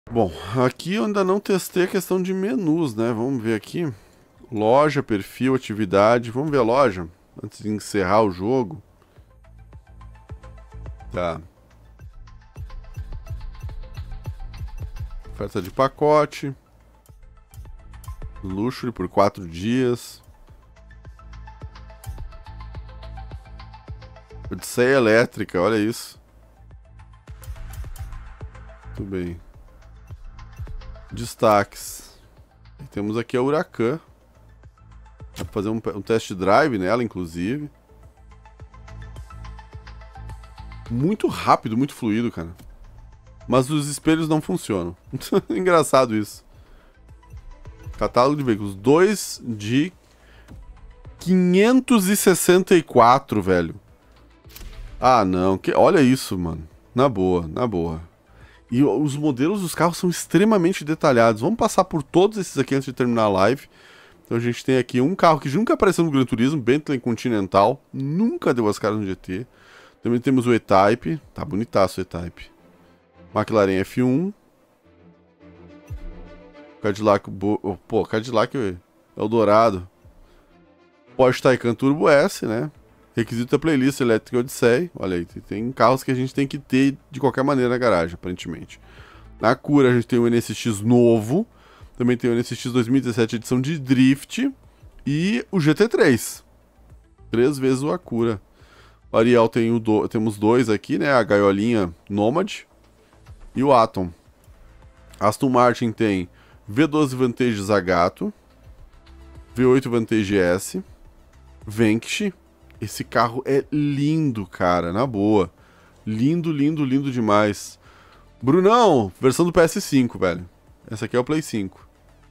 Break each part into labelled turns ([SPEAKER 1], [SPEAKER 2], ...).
[SPEAKER 1] Bom, aqui eu ainda não testei a questão de menus, né? Vamos ver aqui. Loja, perfil, atividade. Vamos ver a loja antes de encerrar o jogo. Tá. Oferta de pacote. Luxury por 4 dias. Odisseia elétrica, olha isso. Muito bem. Destaques. E temos aqui a Huracan. Dá pra fazer um test drive nela, inclusive. Muito rápido, muito fluido, cara. Mas os espelhos não funcionam. Engraçado isso. Catálogo de veículos. 2 de 564, velho. Ah, não. Olha isso, mano. Na boa, na boa. E os modelos dos carros são extremamente detalhados. Vamos passar por todos esses aqui antes de terminar a live. Então a gente tem aqui um carro que nunca apareceu no Gran Turismo, Bentley Continental. Nunca deu as caras no GT. Também temos o E-Type. Tá bonitaço o E-Type. McLaren F1. Cadillac... Pô, Cadillac Eldorado. Porsche Taycan Turbo S, né? Requisito da playlist Electric Odyssey. Olha aí, tem carros que a gente tem que ter de qualquer maneira na garagem, aparentemente. Na Acura a gente tem o NSX novo. Também tem o NSX 2017 edição de Drift. E o GT3. 3 vezes o Acura. O Ariel temos dois aqui, né? A gaiolinha Nomad e o Atom. Aston Martin tem V12 Vantage Zagato, V8 Vantage S, Vanquish. Esse carro é lindo, cara, na boa. Lindo, lindo, lindo demais. Brunão, versão do PS5, velho. Essa aqui é o Play 5.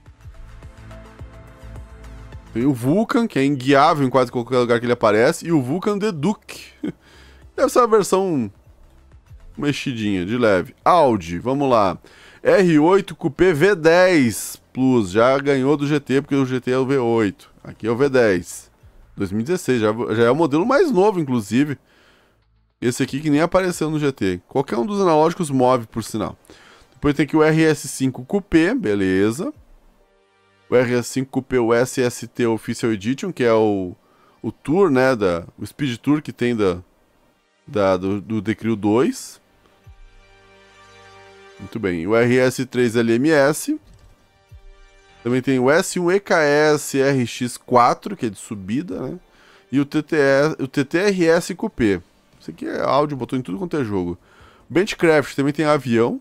[SPEAKER 1] Tem o Vulcan, que é inguiável em quase qualquer lugar que ele aparece, e o Vulcan The Duke. Deve ser uma versão mexidinha, de leve. Audi, vamos lá. R8 Coupé V10 Plus, já ganhou do GT, porque o GT é o V8. Aqui é o V10. 2016, já é o modelo mais novo, inclusive. Esse aqui que nem apareceu no GT. Qualquer um dos analógicos move, por sinal. Depois tem aqui o RS5 Coupé, beleza. O RS5 Coupé, o SST Official Edition, que é o Tour, né, o Speed Tour que tem do Decrio 2. Muito bem. O RS3 LMS. Também tem o S1 EKS RX4, que é de subida, né? E o TTRS Coupé. Isso aqui é áudio, botou em tudo quanto é jogo. Benchcraft também tem avião.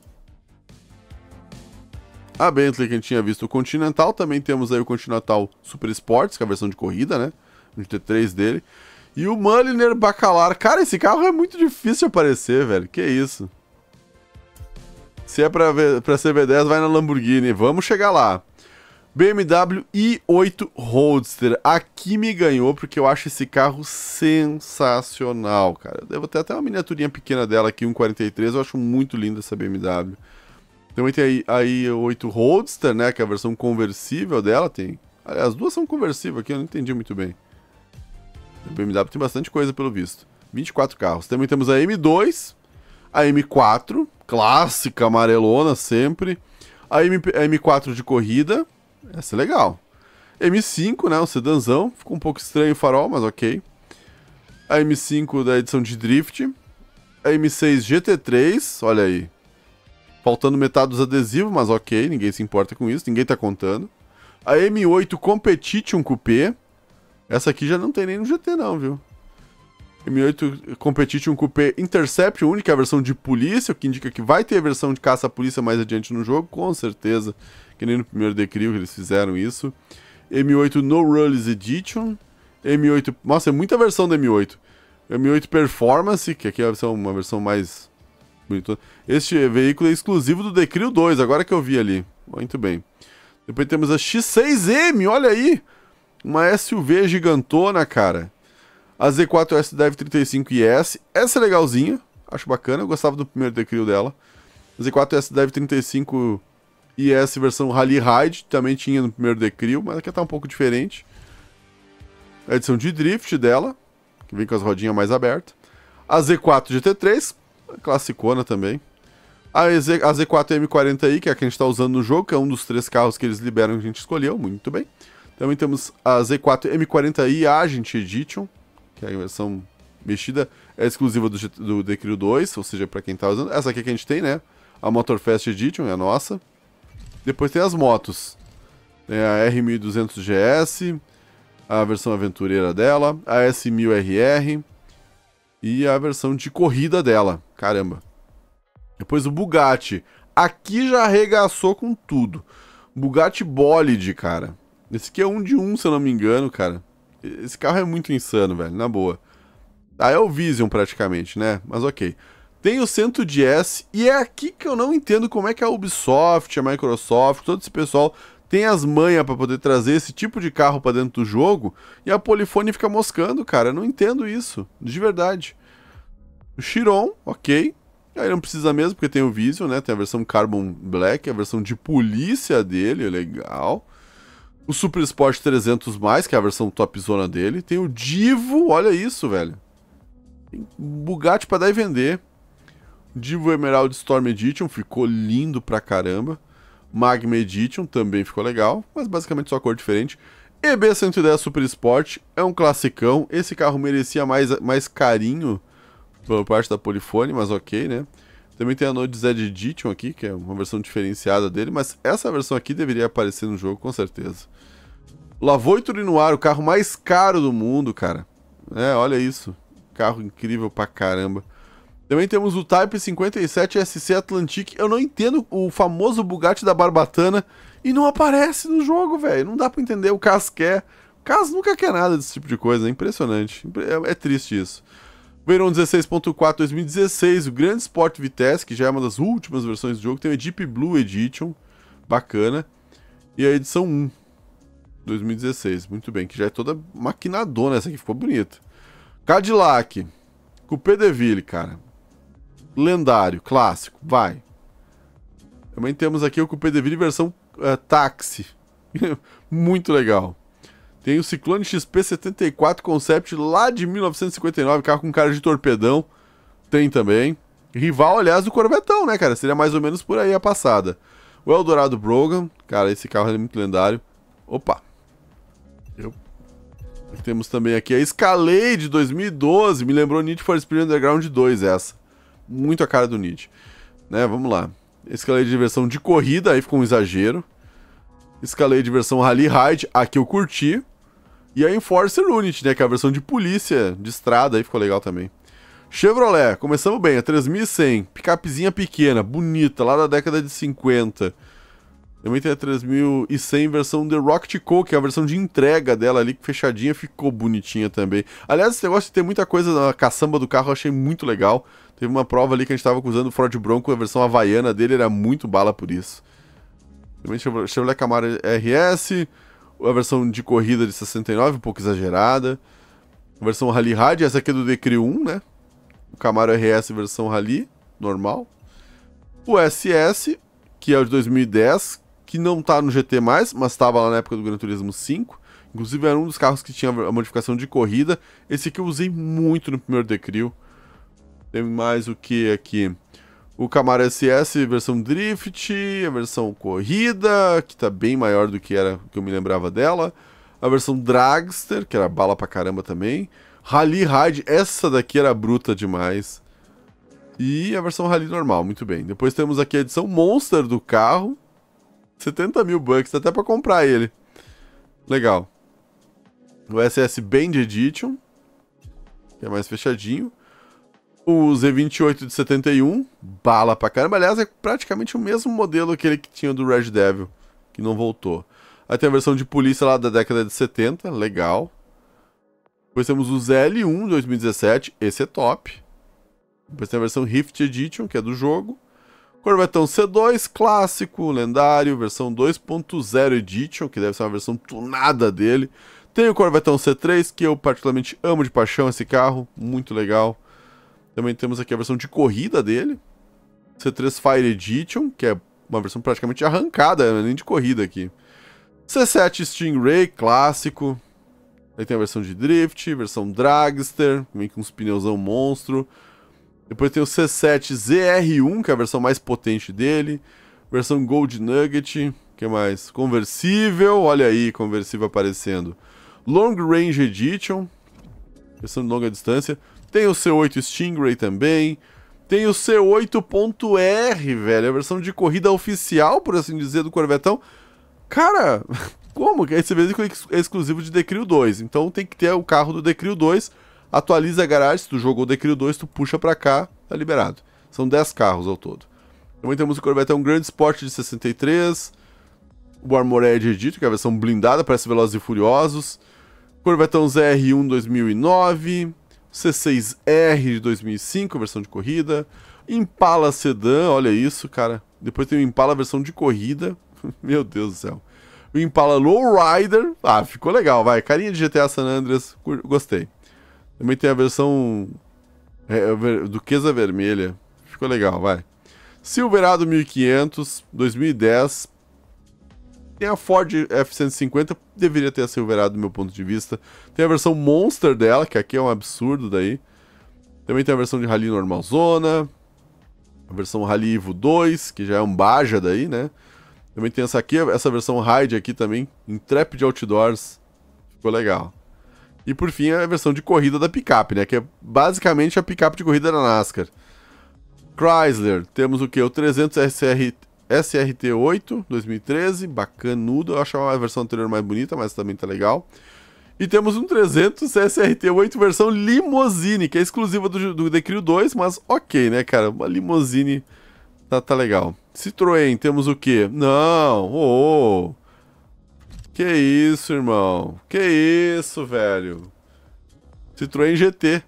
[SPEAKER 1] A Bentley que a gente tinha visto, o Continental. Também temos aí o Continental Super Sports, que é a versão de corrida, né? O GT3 dele. E o Mulliner Bacalar. Cara, esse carro é muito difícil de aparecer, velho. Que isso? Se é pra ser V10, vai na Lamborghini. Vamos chegar lá. BMW i8 Roadster. Aqui me ganhou porque eu acho esse carro sensacional, cara. Eu devo ter até uma miniaturinha pequena dela aqui, 1.43. Eu acho muito linda essa BMW. Também tem a i8 Roadster, né? Que é a versão conversível dela. Aliás, as duas são conversíveis aqui, eu não entendi muito bem. A BMW tem bastante coisa pelo visto. 24 carros. Também temos a M2, a M4, clássica amarelona sempre. A M4 de corrida. Essa é legal. M5, né? O sedanzão. Ficou um pouco estranho o farol, mas ok. A M5 da edição de Drift. A M6 GT3, olha aí. Faltando metade dos adesivos, mas ok. Ninguém se importa com isso, ninguém tá contando. A M8 Competition Coupé. Essa aqui já não tem nem no GT não, viu? M8 Competition Coupé Interception, única versão de polícia, o que indica que vai ter a versão de caça-polícia mais adiante no jogo, com certeza. Que nem no primeiro Decrio que eles fizeram isso. M8 No Rules Edition. M8... Nossa, é muita versão da M8. M8 Performance, que aqui é uma versão mais bonita. Este veículo é exclusivo do Decrio 2, agora que eu vi ali. Muito bem. Depois temos a X6M, olha aí! Uma SUV gigantona, cara. A Z4 S-Drive 35IS. Essa é legalzinha, acho bacana. Eu gostava do primeiro Decrio dela. A Z4 S-Drive 35IS versão Rally Ride. Também tinha no primeiro Decrio, mas aqui tá um pouco diferente. A edição de Drift dela, que vem com as rodinhas mais abertas. A Z4 GT3, classicona também. A Z4 M40i, que é a que a gente está usando no jogo, que é um dos 3 carros que eles liberam que a gente escolheu, muito bem. Também temos a Z4 M40i Agent Edition, que é a versão mexida, é exclusiva do Decrew 2, ou seja, para quem está usando. Essa aqui que a gente tem, né? A Motorfest Edition, é a nossa. Depois tem as motos. Tem a R1200 GS, a versão aventureira dela, a S1000RR e a versão de corrida dela. Caramba. Depois o Bugatti. Aqui já arregaçou com tudo. Bugatti Bolide, cara. Esse aqui é 1 de 1, se eu não me engano, cara. Esse carro é muito insano, velho, na boa. Ah, é o Vision praticamente, né? Mas ok. Tem o 110S e é aqui que eu não entendo como é que a Ubisoft, a Microsoft, todo esse pessoal tem as manhas pra poder trazer esse tipo de carro pra dentro do jogo e a Polyphony fica moscando, cara. Eu não entendo isso, de verdade. O Chiron, ok. Aí não precisa mesmo, porque tem o Vision, né? Tem a versão Carbon Black, a versão de polícia dele, legal. O Super Sport 300+, que é a versão topzona dele. Tem o Divo, olha isso, velho. Tem Bugatti pra dar e vender. Divo Emerald Storm Edition, ficou lindo pra caramba. Magma Edition também ficou legal, mas basicamente só cor diferente. EB110 Super Sport, é um classicão. Esse carro merecia mais carinho por parte da Polyphony, mas ok, né? Também tem a Node Z Edition aqui, que é uma versão diferenciada dele, mas essa versão aqui deveria aparecer no jogo, com certeza. Lavoi Turinoir, o carro mais caro do mundo, cara. É, olha isso. Carro incrível pra caramba. Também temos o Type 57 SC Atlantic. Eu não entendo o famoso Bugatti da Barbatana e não aparece no jogo, velho. Não dá pra entender. O Cas quer. O Cas nunca quer nada desse tipo de coisa. É impressionante. É triste isso. Veyron 16.4 2016. O Grande Sport Vitesse, que já é uma das últimas versões do jogo. Tem o Deep Blue Edition. Bacana. E a edição 1. 2016. Muito bem. Que já é toda maquinadona. Essa aqui ficou bonita. Cadillac. Coupé de Ville, cara. Lendário, clássico, vai. Também temos aqui o Coupé de Ville versão táxi. Muito legal. Tem o Ciclone XP 74 Concept lá de 1959, carro com cara de torpedão. Tem também. Rival, aliás, do Corvetão, né, cara? Seria mais ou menos por aí a passada. O Eldorado Brogan, cara, esse carro é muito lendário. Opa. Temos também aqui a Escalade 2012, me lembrou Need for Speed Underground 2 essa. Muito a cara do Need. Né, vamos lá. Escalade de versão de corrida, aí ficou um exagero. Escalade de versão Rally Ride, aqui eu curti. E a Enforcer Unity, né, que é a versão de polícia, de estrada, aí ficou legal também. Chevrolet, começamos bem, a 3100, picapezinha pequena, bonita, lá da década de 50. Também tem a 3100 versão The Rocket Co, que é a versão de entrega dela ali, fechadinha, ficou bonitinha também. Aliás, esse negócio de ter muita coisa na caçamba do carro eu achei muito legal. Teve uma prova ali que a gente tava usando o Ford Bronco, a versão havaiana dele era muito bala por isso. Também Chevrolet Camaro RS, a versão de corrida de 69, um pouco exagerada. A versão Rally Ride, essa aqui é do Decrew 1, né? O Camaro RS versão Rally, normal. O SS, que é o de 2010, que não tá no GT mais, mas estava lá na época do Gran Turismo 5. Inclusive era um dos carros que tinha a modificação de corrida. Esse aqui eu usei muito no primeiro Decrew. Tem mais o que aqui? O Camaro SS versão Drift, a versão Corrida, que tá bem maior do que era que eu me lembrava dela. A versão Dragster, que era bala pra caramba também. Rally Ride, essa daqui era bruta demais. E a versão Rally normal, muito bem. Depois temos aqui a edição Monster do carro. 70 mil bucks, até pra comprar ele. Legal. O SS Band Edition, que é mais fechadinho. O Z28 de 71, bala pra caramba. Aliás, é praticamente o mesmo modelo aquele que tinha do Red Devil, que não voltou. Aí tem a versão de polícia lá da década de 70, legal. Depois temos o ZL1 de 2017, esse é top. Depois tem a versão Rift Edition, que é do jogo. Corvetão C2, clássico, lendário, versão 2.0 Edition, que deve ser uma versão tunada dele. Tem o Corvetão C3, que eu particularmente amo de paixão esse carro, muito legal. Também temos aqui a versão de corrida dele. C3 Fire Edition, que é uma versão praticamente arrancada, nem de corrida aqui. C7 Stingray, clássico. Aí tem a versão de Drift, versão Dragster, vem com uns pneuzão monstro. Depois tem o C7 ZR1, que é a versão mais potente dele. Versão Gold Nugget. O que mais? Conversível. Olha aí, conversível aparecendo. Long Range Edition. Versão de longa distância. Tem o C8 Stingray também. Tem o C8.R, velho. A versão de corrida oficial, por assim dizer, do Corvetão. Cara, como? Esse veículo é exclusivo de Decrio 2. Então tem que ter o carro do Decrio 2. Atualiza a garagem. Se tu jogou o Decrio 2, tu puxa pra cá, tá liberado. São 10 carros ao todo. Também temos o Corvetão Grande Sport de 63. O Armored Edition, que é a versão blindada, parece Velozes e Furiosos. Corvetão ZR1 2009. C6R de 2005, versão de corrida. Impala Sedan, olha isso, cara. Depois tem o Impala versão de corrida. Meu Deus do céu. O Impala Lowrider. Ah, ficou legal, vai. Carinha de GTA San Andreas, gostei. Também tem a versão Duquesa Vermelha. Ficou legal, vai. Silverado 1500, 2010. Tem a Ford F-150, deveria ter a Silverado do meu ponto de vista. Tem a versão Monster dela, que aqui é um absurdo daí. Também tem a versão de Rally Normalzona. A versão Rally Evo 2, que já é um Baja daí, né? Também tem essa aqui, essa versão Ride aqui também, Intrepid Outdoors. Ficou legal. E por fim a versão de corrida da picape, né? Que é basicamente a picape de corrida da NASCAR. Chrysler, temos o que? O 300 SRT8 2013, bacanudo. Eu achava a versão anterior mais bonita, mas também tá legal. E temos um 300 SRT8 versão limousine, que é exclusiva do Decrio 2, mas ok, né, cara? Uma limousine tá legal. Citroën, temos o quê? Não, oh, que isso, irmão? Que isso, velho? Citroën GT.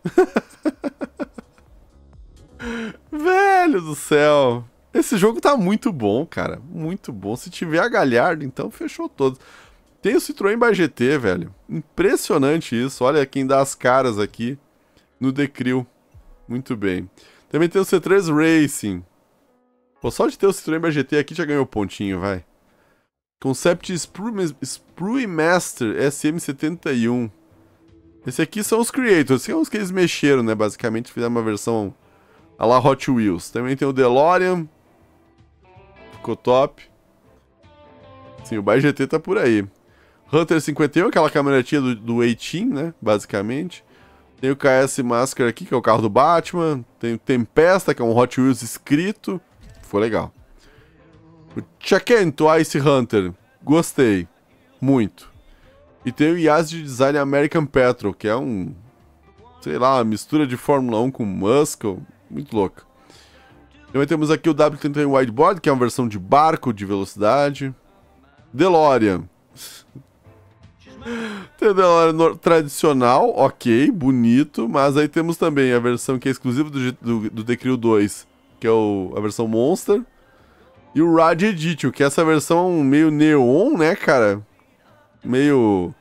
[SPEAKER 1] Velho do céu. Esse jogo tá muito bom, cara. Muito bom. Se tiver a Galhardo, então fechou todos. Tem o Citroën by GT, velho. Impressionante isso. Olha quem dá as caras aqui no Decrio. Muito bem. Também tem o C3 Racing. Pô, só de ter o Citroën by GT aqui já ganhou pontinho, vai. Concept Sprue Master SM71. Esse aqui são os Creators. São os que eles mexeram, né? Basicamente fizeram uma versão a la Hot Wheels. Também tem o DeLorean. Ficou top. Sim, o by GT tá por aí. Hunter 51, aquela caminhonetinha do A-Team, né? Basicamente. Tem o KS Masker aqui, que é o carro do Batman. Tem o Tempesta, que é um Hot Wheels escrito. Foi legal. O Chakento Ice Hunter. Gostei. Muito. E tem o Yazd Design American Petrol, que é um... sei lá, uma mistura de Fórmula 1 com Muscle. Muito louca. Também temos aqui o W31 Wideboard, que é uma versão de barco de velocidade. DeLorean. Tem o DeLorean tradicional, ok, bonito. Mas aí temos também a versão que é exclusiva do Decrio 2, que é a versão Monster. E o Rad Edition, que é essa versão meio neon, né, cara? Meio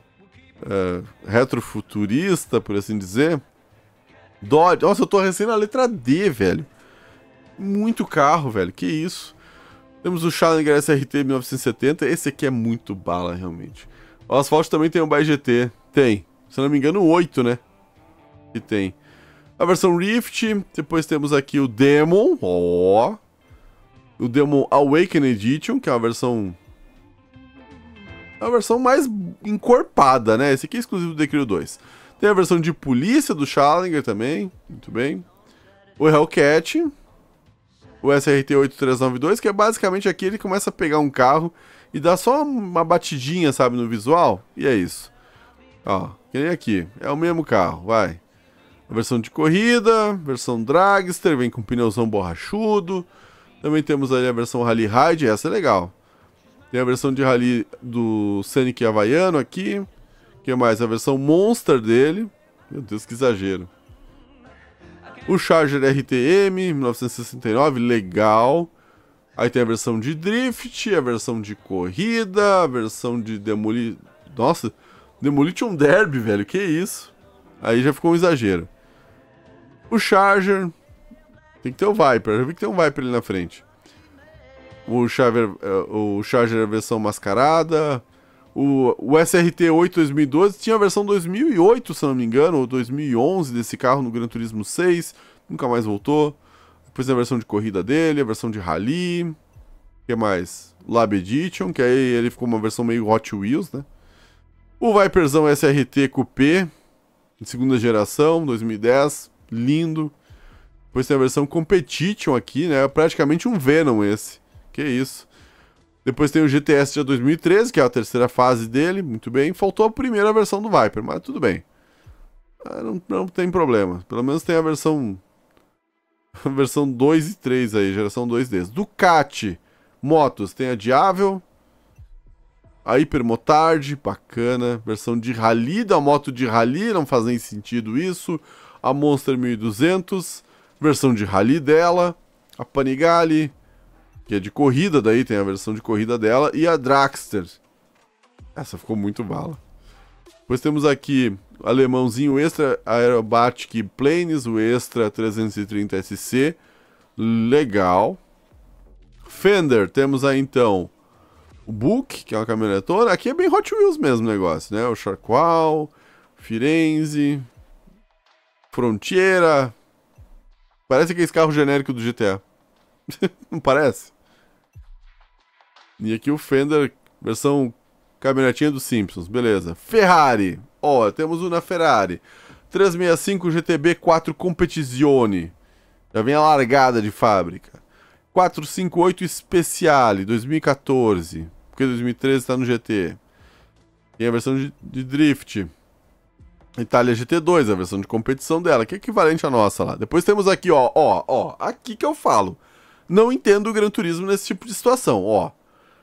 [SPEAKER 1] retrofuturista, por assim dizer. Dodge. Nossa, eu tô recém na letra D, velho. Muito carro, velho. Que isso. Temos o Challenger SRT 1970. Esse aqui é muito bala, realmente. O Asphalt também tem um by GT. Tem. Se eu não me engano, 8, né? Que tem. A versão Rift. Depois temos aqui o Demon. Ó. O Demon Awaken Edition, que é uma versão... é uma versão mais encorpada, né? Esse aqui é exclusivo do Decrio 2. Tem a versão de polícia do Challenger também. Muito bem. O Hellcat. O SRT 8392, que é basicamente aqui ele começa a pegar um carro e dá só uma batidinha, sabe, no visual. E é isso. Ó, que nem aqui. É o mesmo carro, vai. A versão de corrida, versão Dragster, vem com pneuzão borrachudo. Também temos ali a versão Rally Ride, essa é legal. Tem a versão de Rally do Scenic Havaiano aqui. O que mais? A versão Monster dele. Meu Deus, que exagero. O Charger RTM, 1969, legal. Aí tem a versão de Drift, a versão de corrida, a versão de Nossa, Demolition Derby, velho, que isso? Aí já ficou um exagero. O Charger... tem que ter o Viper, eu vi que tem um Viper ali na frente. O Charger versão mascarada. O SRT 8 2012 tinha a versão 2008, se não me engano, ou 2011 desse carro no Gran Turismo 6. nunca mais voltou. Depois tem a versão de corrida dele, a versão de rally. O que mais? Lab Edition, que aí ele ficou uma versão meio Hot Wheels, né? O Viperzão SRT Coupé, de segunda geração, 2010, lindo. Depois tem a versão Competition aqui, né? Praticamente um Venom esse. Que isso. Depois tem o GTS de 2013, que é a terceira fase dele, muito bem. Faltou a primeira versão do Viper, mas tudo bem. Não tem problema. Pelo menos tem a versão 2 e 3 aí, geração 2 deles. Ducati Motos, tem a Diavel, a Hypermotard, bacana. Versão de rally, da moto de rally, não faz nem sentido isso. A Monster 1200, versão de rally dela. A Panigale, que é de corrida, daí tem a versão de corrida dela. E a Dragster. Essa ficou muito bala. Depois temos aqui o alemãozinho Extra Aerobatic Planes, o Extra 330 SC. Legal. Fender, temos aí então o Book, que é uma caminhonetona. Aqui é bem Hot Wheels mesmo o negócio, né? O Sharkwall, Firenze, Frontiera. Parece aquele carro genérico do GTA. Não parece? E aqui o Fender, versão caminhonetinha dos Simpsons, beleza. Ferrari, ó, temos uma Ferrari 365 GTB 4 Competizione. Já vem a largada de fábrica. 458 Speciale, 2014. Porque 2013 está no GT. Tem a versão de Drift. Itália GT2, a versão de competição dela, que é equivalente à nossa lá. Depois temos aqui, ó, aqui que eu falo. Não entendo o Gran Turismo nesse tipo de situação, ó.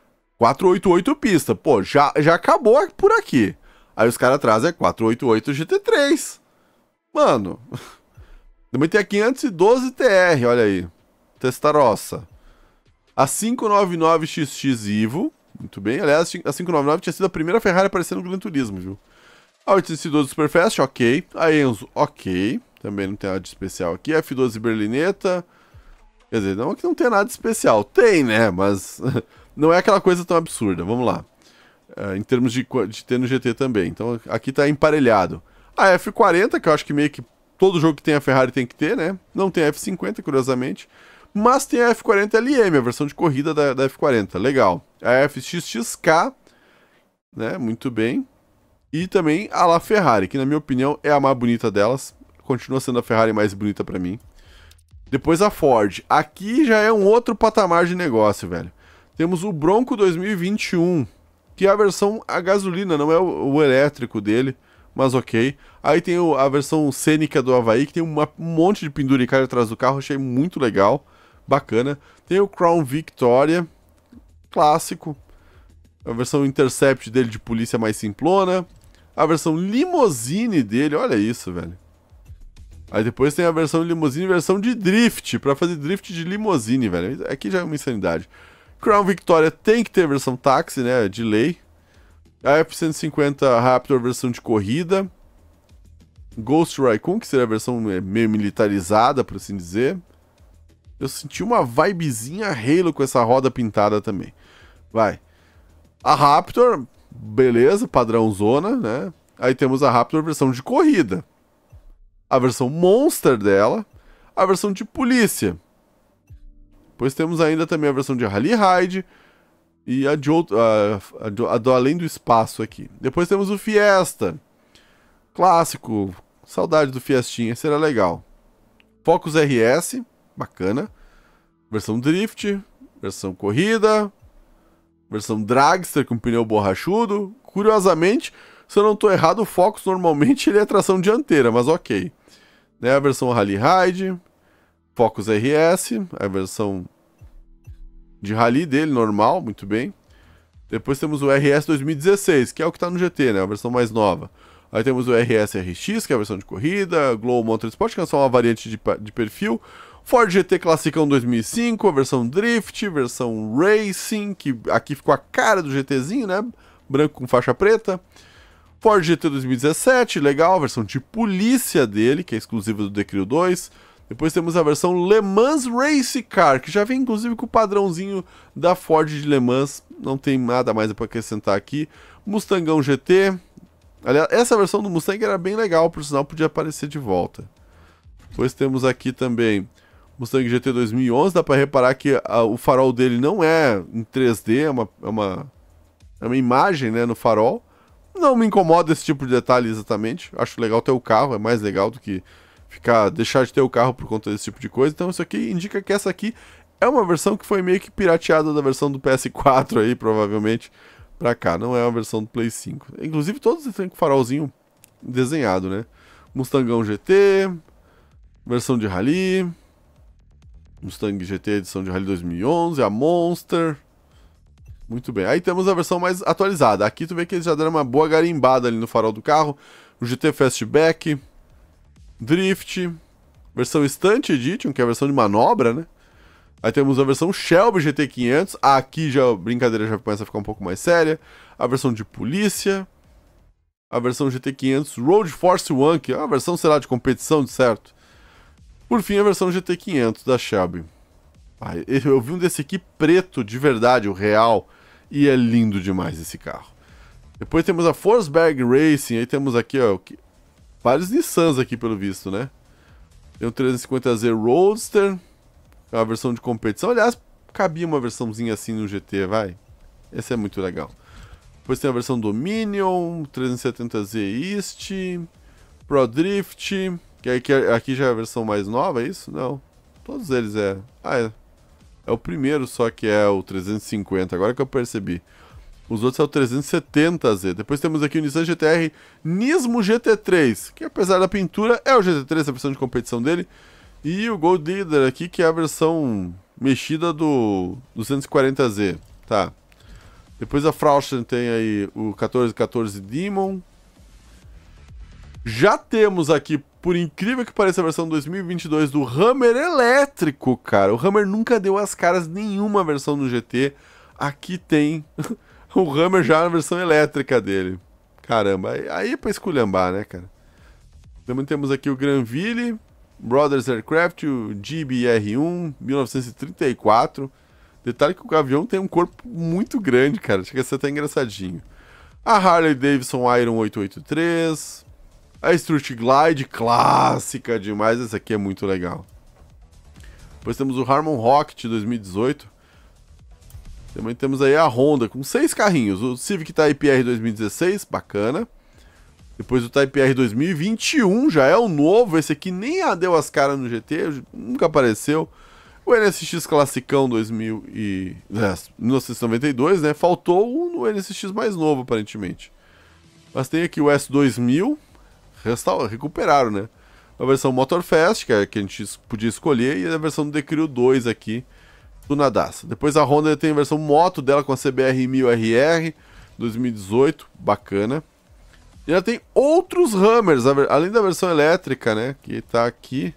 [SPEAKER 1] 488 pista, pô, já acabou por aqui. Aí os caras trazem a 488 GT3. Mano. Também tem a 512 TR, olha aí. Testarossa. A 599XX Evo. Muito bem. Aliás, a 599 tinha sido a primeira Ferrari a aparecer no Gran Turismo, viu? A 812 Superfast, ok. A Enzo, ok. Também não tem nada de especial aqui. A F12 Berlinetta. Quer dizer, não que não tenha nada de especial. Tem, né? Mas não é aquela coisa tão absurda. Vamos lá. Em termos de ter no GT também. Então aqui tá emparelhado. A F40, que eu acho que meio que todo jogo que tem a Ferrari tem que ter, né? Não tem a F50, curiosamente. Mas tem a F40 LM, a versão de corrida da F40. Legal. A FXXK, né? Muito bem. E também a La Ferrari, que na minha opinião é a mais bonita delas. Continua sendo a Ferrari mais bonita pra mim. Depois a Ford. Aqui já é um outro patamar de negócio, velho. Temos o Bronco 2021, que é a versão a gasolina, não é o elétrico dele, mas ok. Aí tem a versão cênica do Havaí, que tem um monte de penduricalho atrás do carro, achei muito legal, bacana. Tem o Crown Victoria, clássico. A versão Intercept dele de polícia mais simplona. A versão Limousine dele, olha isso, velho. Aí depois tem a versão Limousine e versão de Drift, pra fazer Drift de Limousine, velho. Aqui já é uma insanidade. Crown Victoria tem que ter versão táxi, né, de lei. A F-150 Raptor versão de corrida. Ghost Raccoon, que seria a versão meio militarizada, por assim dizer. Eu senti uma vibezinha Halo com essa roda pintada também. Vai. A Raptor, beleza, padrão zona, né? Aí temos a Raptor versão de corrida. A versão Monster dela. A versão de polícia. Depois temos ainda também a versão de Rally Ride. E a do Além do Espaço aqui. Depois temos o Fiesta. Clássico. Saudade do Fiestinha, será legal. Focus RS, bacana. Versão Drift. Versão Corrida. Versão Dragster com pneu borrachudo. Curiosamente, se eu não estou errado, o Focus normalmente ele é tração dianteira, mas ok. Né, a versão Rally Ride. Focus RS. A versão de rally dele, normal, muito bem. Depois temos o RS 2016, que é o que está no GT, né? A versão mais nova. Aí temos o RS RX, que é a versão de corrida. Glow Motorsport, que é só uma variante de perfil. Ford GT Classicão 2005, a versão Drift, versão Racing, que aqui ficou a cara do GTzinho, né? Branco com faixa preta. Ford GT 2017, legal, a versão de polícia dele, que é exclusiva do Decrio 2. Depois temos a versão Le Mans Race Car, que já vem inclusive com o padrãozinho da Ford de Le Mans. Não tem nada mais para acrescentar aqui. Mustangão GT. Aliás, essa versão do Mustang era bem legal, por sinal podia aparecer de volta. Depois temos aqui também Mustang GT 2011. Dá para reparar que o farol dele não é em 3D, é uma imagem, né, no farol. Não me incomoda esse tipo de detalhe exatamente. Acho legal ter o carro, é mais legal do que deixar de ter o carro por conta desse tipo de coisa. Então isso aqui indica que essa aqui é uma versão que foi meio que pirateada da versão do PS4 aí, provavelmente, pra cá. Não é uma versão do Play 5. Inclusive todos têm com farolzinho desenhado, né? Mustangão GT, versão de Rally, Mustang GT edição de Rally 2011, a Monster. Muito bem. Aí temos a versão mais atualizada. Aqui tu vê que eles já deram uma boa garimbada ali no farol do carro. O GT Fastback, Drift, versão Stunt Edition, que é a versão de manobra, né? Aí temos a versão Shelby GT500. Aqui já a brincadeira já começa a ficar um pouco mais séria. A versão de polícia. A versão GT500 Road Force One, que é uma versão, sei lá, de competição, de certo. Por fim, a versão GT500 da Shelby. Eu vi um desse aqui preto, de verdade, o real. E é lindo demais esse carro. Depois temos a Forsberg Racing. Aí temos aqui, ó, vários Nissans aqui, pelo visto, né? Tem o 350Z Roadster. É uma versão de competição. Aliás, cabia uma versãozinha assim no GT, vai. Esse é muito legal. Depois tem a versão Dominion, 370Z East, Pro Drift, que aqui já é a versão mais nova, é isso? Não. Todos eles é... É o primeiro só que é o 350, agora que eu percebi. Os outros é o 370Z. Depois temos aqui o Nissan GT-R Nismo GT3, que apesar da pintura é o GT3, a versão de competição dele. E o Gold Leader aqui, que é a versão mexida do 240Z. Tá. Depois a Frauchen tem aí o 1414 Demon. Já temos aqui, por incrível que pareça, a versão 2022 do Hummer elétrico, cara. O Hummer nunca deu as caras nenhuma versão no GT. Aqui tem o Hummer já na versão elétrica dele. Caramba, aí é pra esculhambar, né, cara? Também temos aqui o Granville, Brothers Aircraft, o GBR1, 1934. Detalhe que o avião tem um corpo muito grande, cara. Chega a ser até engraçadinho. A Harley Davidson Iron 883. A Street Glide, clássica demais. Essa aqui é muito legal. Depois temos o Harmon Rocket 2018. Também temos aí a Honda com 6 carrinhos. O Civic Type R 2016, bacana. Depois o Type R 2021, já é o novo. Esse aqui nem deu as caras no GT, nunca apareceu. O NSX Classicão 1992, né? Faltou no NSX mais novo, aparentemente. Mas tem aqui o S2000, recuperaram, né? A versão Motorfest, que a gente podia escolher, e a versão do Decrio 2 aqui, do Nadassa. Depois a Honda tem a versão moto dela com a CBR 1000RR 2018, bacana. E ela tem outros Hummers, além da versão elétrica, né? Que tá aqui.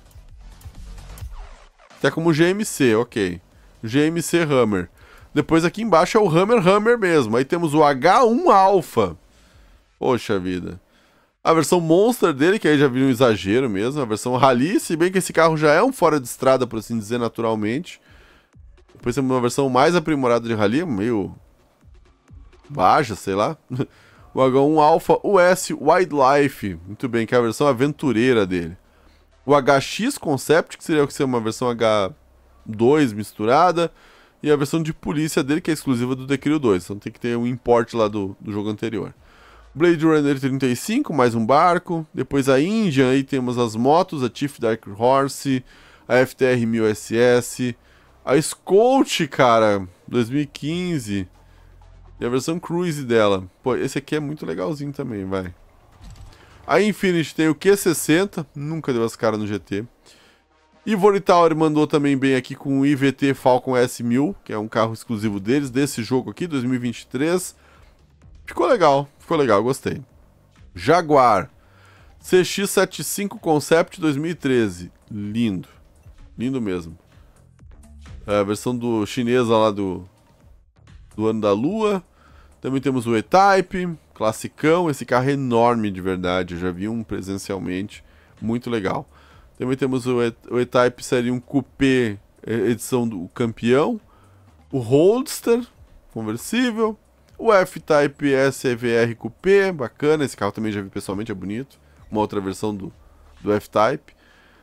[SPEAKER 1] Tá como GMC, ok. GMC Hummer. Depois aqui embaixo é o Hummer mesmo. Aí temos o H1 Alpha. Poxa vida. A versão Monster dele, que aí já viu um exagero mesmo. A versão Rally, se bem que esse carro já é um fora de estrada, por assim dizer, naturalmente. Depois temos uma versão mais aprimorada de Rally, meio baixa, sei lá. O H1 Alpha US Wildlife. Muito bem, que é a versão aventureira dele. O HX Concept, que seria uma versão H2 misturada. E a versão de polícia dele, que é exclusiva do Decrio 2. Então tem que ter um import lá do jogo anterior. Blade Runner 35, mais um barco. Depois a Indian, aí temos as motos. A Chief Dark Horse. A FTR 1000 SS. A Scout, cara, 2015. E a versão Cruise dela. Pô, esse aqui é muito legalzinho também, vai. A Infiniti tem o Q60, nunca deu as caras no GT. E Volitauri mandou também bem aqui com o IVT Falcon S1000, que é um carro exclusivo deles, desse jogo aqui, 2023. Ficou legal, gostei. Jaguar CX-75 Concept 2013, lindo, lindo mesmo. É a versão chinesa lá do ano da Lua. Também temos o E-Type, classicão. Esse carro é enorme de verdade, eu já vi um presencialmente, muito legal. Também temos o E-Type Série 1 Coupé, edição do campeão. O Roadster, conversível. O F-Type SVR Coupé, bacana. Esse carro também já vi pessoalmente, é bonito. Uma outra versão do F-Type.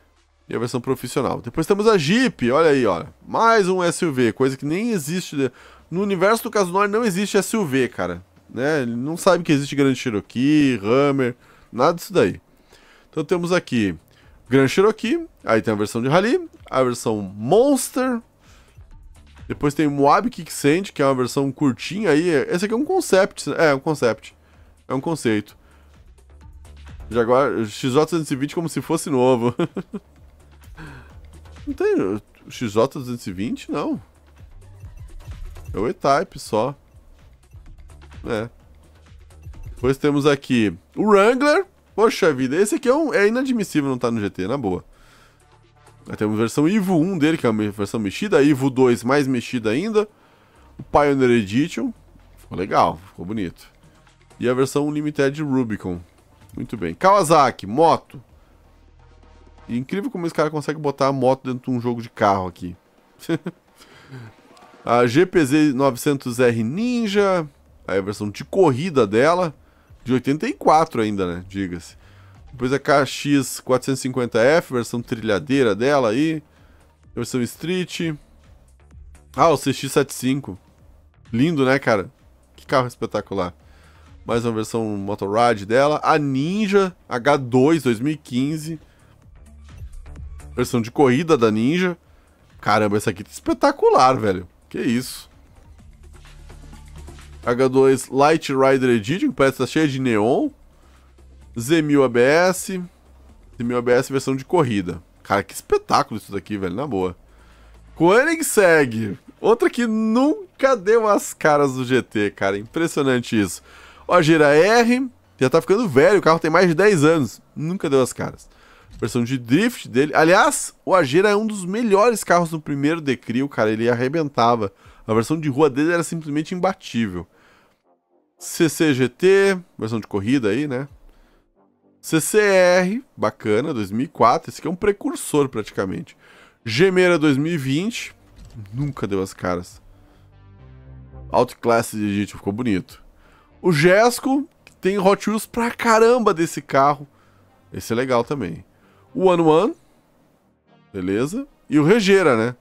[SPEAKER 1] E a versão profissional. Depois temos a Jeep, olha aí, ó. Mais um SUV, coisa que nem existe. No universo do Kazunori não existe SUV, cara. Né? Ele não sabe que existe Grand Cherokee, Hummer, nada disso daí. Então temos aqui Grand Cherokee, aí tem a versão de Rally, a versão Monster. Depois tem o Moab Kicksend, que é uma versão curtinha aí. Esse aqui é um concept, um concept. É um conceito. Jaguar XJ220 como se fosse novo. Não tem o XJ220, não. É o E-Type só. É. Depois temos aqui o Wrangler. Poxa vida, esse aqui é inadmissível não estar no GT, na boa. Aí temos a versão Evo 1 dele, que é uma versão mexida. A Evo 2 mais mexida ainda. O Pioneer Edition. Ficou legal, ficou bonito. E a versão Limited Rubicon. Muito bem. Kawasaki, moto. E incrível como esse cara consegue botar a moto dentro de um jogo de carro aqui. A GPZ 900R Ninja. Aí a versão de corrida dela. De 84 ainda, né? Diga-se. Depois a KX 450F, versão trilhadeira dela aí. Versão Street. Ah, o CX-75. Lindo, né, cara? Que carro espetacular. Mais uma versão Motorrad dela. A Ninja H2 2015. Versão de corrida da Ninja. Caramba, essa aqui tá espetacular, velho. Que isso. H2 Light Rider Edition, que parece que tá cheia de neon. Z1000 ABS. Z1000 ABS versão de corrida. Cara, que espetáculo isso daqui, velho, na boa. Koenigsegg. Outra que nunca deu as caras do GT, cara. Impressionante isso. O Agera R. Já tá ficando velho, o carro tem mais de 10 anos. Nunca deu as caras. Versão de drift dele. Aliás, o Agera é um dos melhores carros no primeiro Decrio, cara. Ele arrebentava. A versão de rua dele era simplesmente imbatível. CCGT, versão de corrida aí, né? CCR, bacana, 2004. Esse aqui é um precursor praticamente. Gemera 2020. Nunca deu as caras. Outclass Edition, ficou bonito. O Jesco, que tem Hot Wheels pra caramba desse carro. Esse é legal também. O One One. Beleza. E o Regera, né?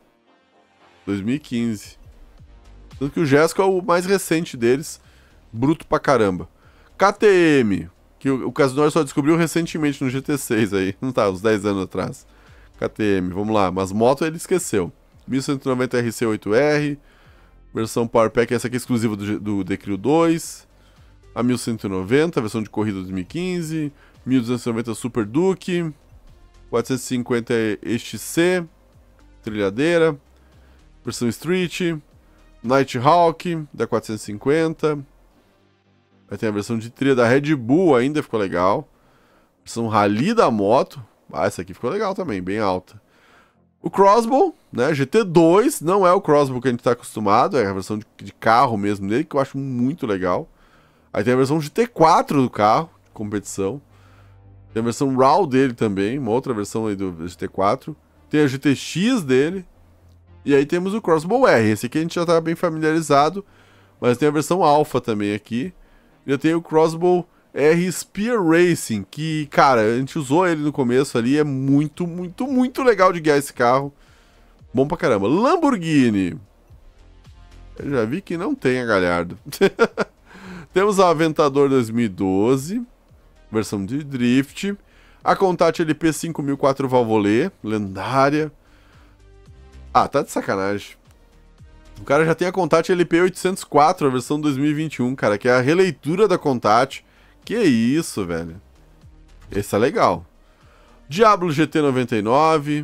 [SPEAKER 1] 2015. Tanto que o Jesco é o mais recente deles. Bruto pra caramba. KTM. Que o Kazunori só descobriu recentemente no GT6 aí. Não tá, uns 10 anos atrás. KTM, vamos lá. Mas moto ele esqueceu. 1190 RC8R. Versão Power Pack, essa aqui é exclusiva do Decrio 2. A 1190, versão de corrida 2015. 1290 Super Duke. 450 XC. Trilhadeira. Versão Street. Nighthawk da 450. Aí tem a versão de trilha da Red Bull ainda, ficou legal. Versão Rally da moto. Ah, essa aqui ficou legal também, bem alta. O Crossbow, né? GT2, não é o Crossbow que a gente tá acostumado, é a versão de carro mesmo dele, que eu acho muito legal. Aí tem a versão GT4 do carro, de competição. Tem a versão RAW dele também, uma outra versão aí do GT4. Tem a GTX dele. E aí temos o Crossbow R, esse aqui a gente já tá bem familiarizado, mas tem a versão Alpha também aqui. E eu tenho o Crossbow R Spear Racing, que, cara, a gente usou ele no começo ali, é muito, muito, muito legal de guiar esse carro. Bom pra caramba. Lamborghini. Eu já vi que não tem a Gallardo. Temos a Aventador 2012, versão de drift. A Contact LP 5000 4 valvolê, lendária. Ah, tá de sacanagem. O cara já tem a Contact LP 804, a versão 2021, cara, que é a releitura da Contact. Que isso, velho. Esse é legal. Diablo GT 99.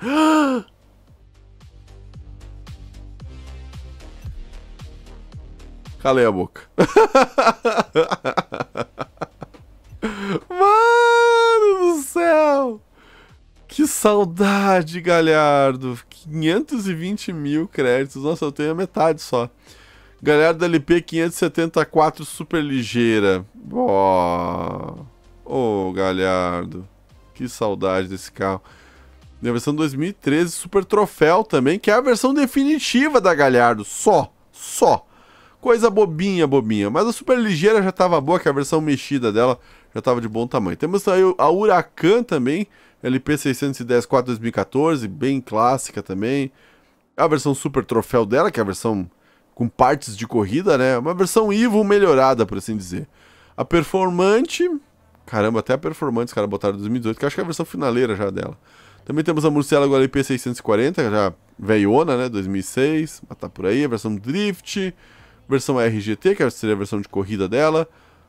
[SPEAKER 1] Calei a boca. Mano do céu. Que saudade, Gallardo. 520 mil créditos. Nossa, eu tenho a metade só. Gallardo LP 574 super ligeira. Oh, Gallardo. Que saudade desse carro. E a versão 2013 Super Troféu também, que é a versão definitiva da Gallardo. Só. Coisa bobinha. Mas a super ligeira já tava boa, que a versão mexida dela já tava de bom tamanho. Temos aí a Huracan também, LP 610 4 2014, bem clássica também. A versão Super Troféu dela, que é a versão com partes de corrida, né? Uma versão Evo melhorada, por assim dizer. A Performante... Caramba, até a Performante os caras botaram em 2018, que eu acho que é a versão finaleira já dela. Também temos a Murciélago LP 640, já velhona, né? 2006, mas tá por aí. A versão Drift, versão RGT, que seria a versão de corrida dela.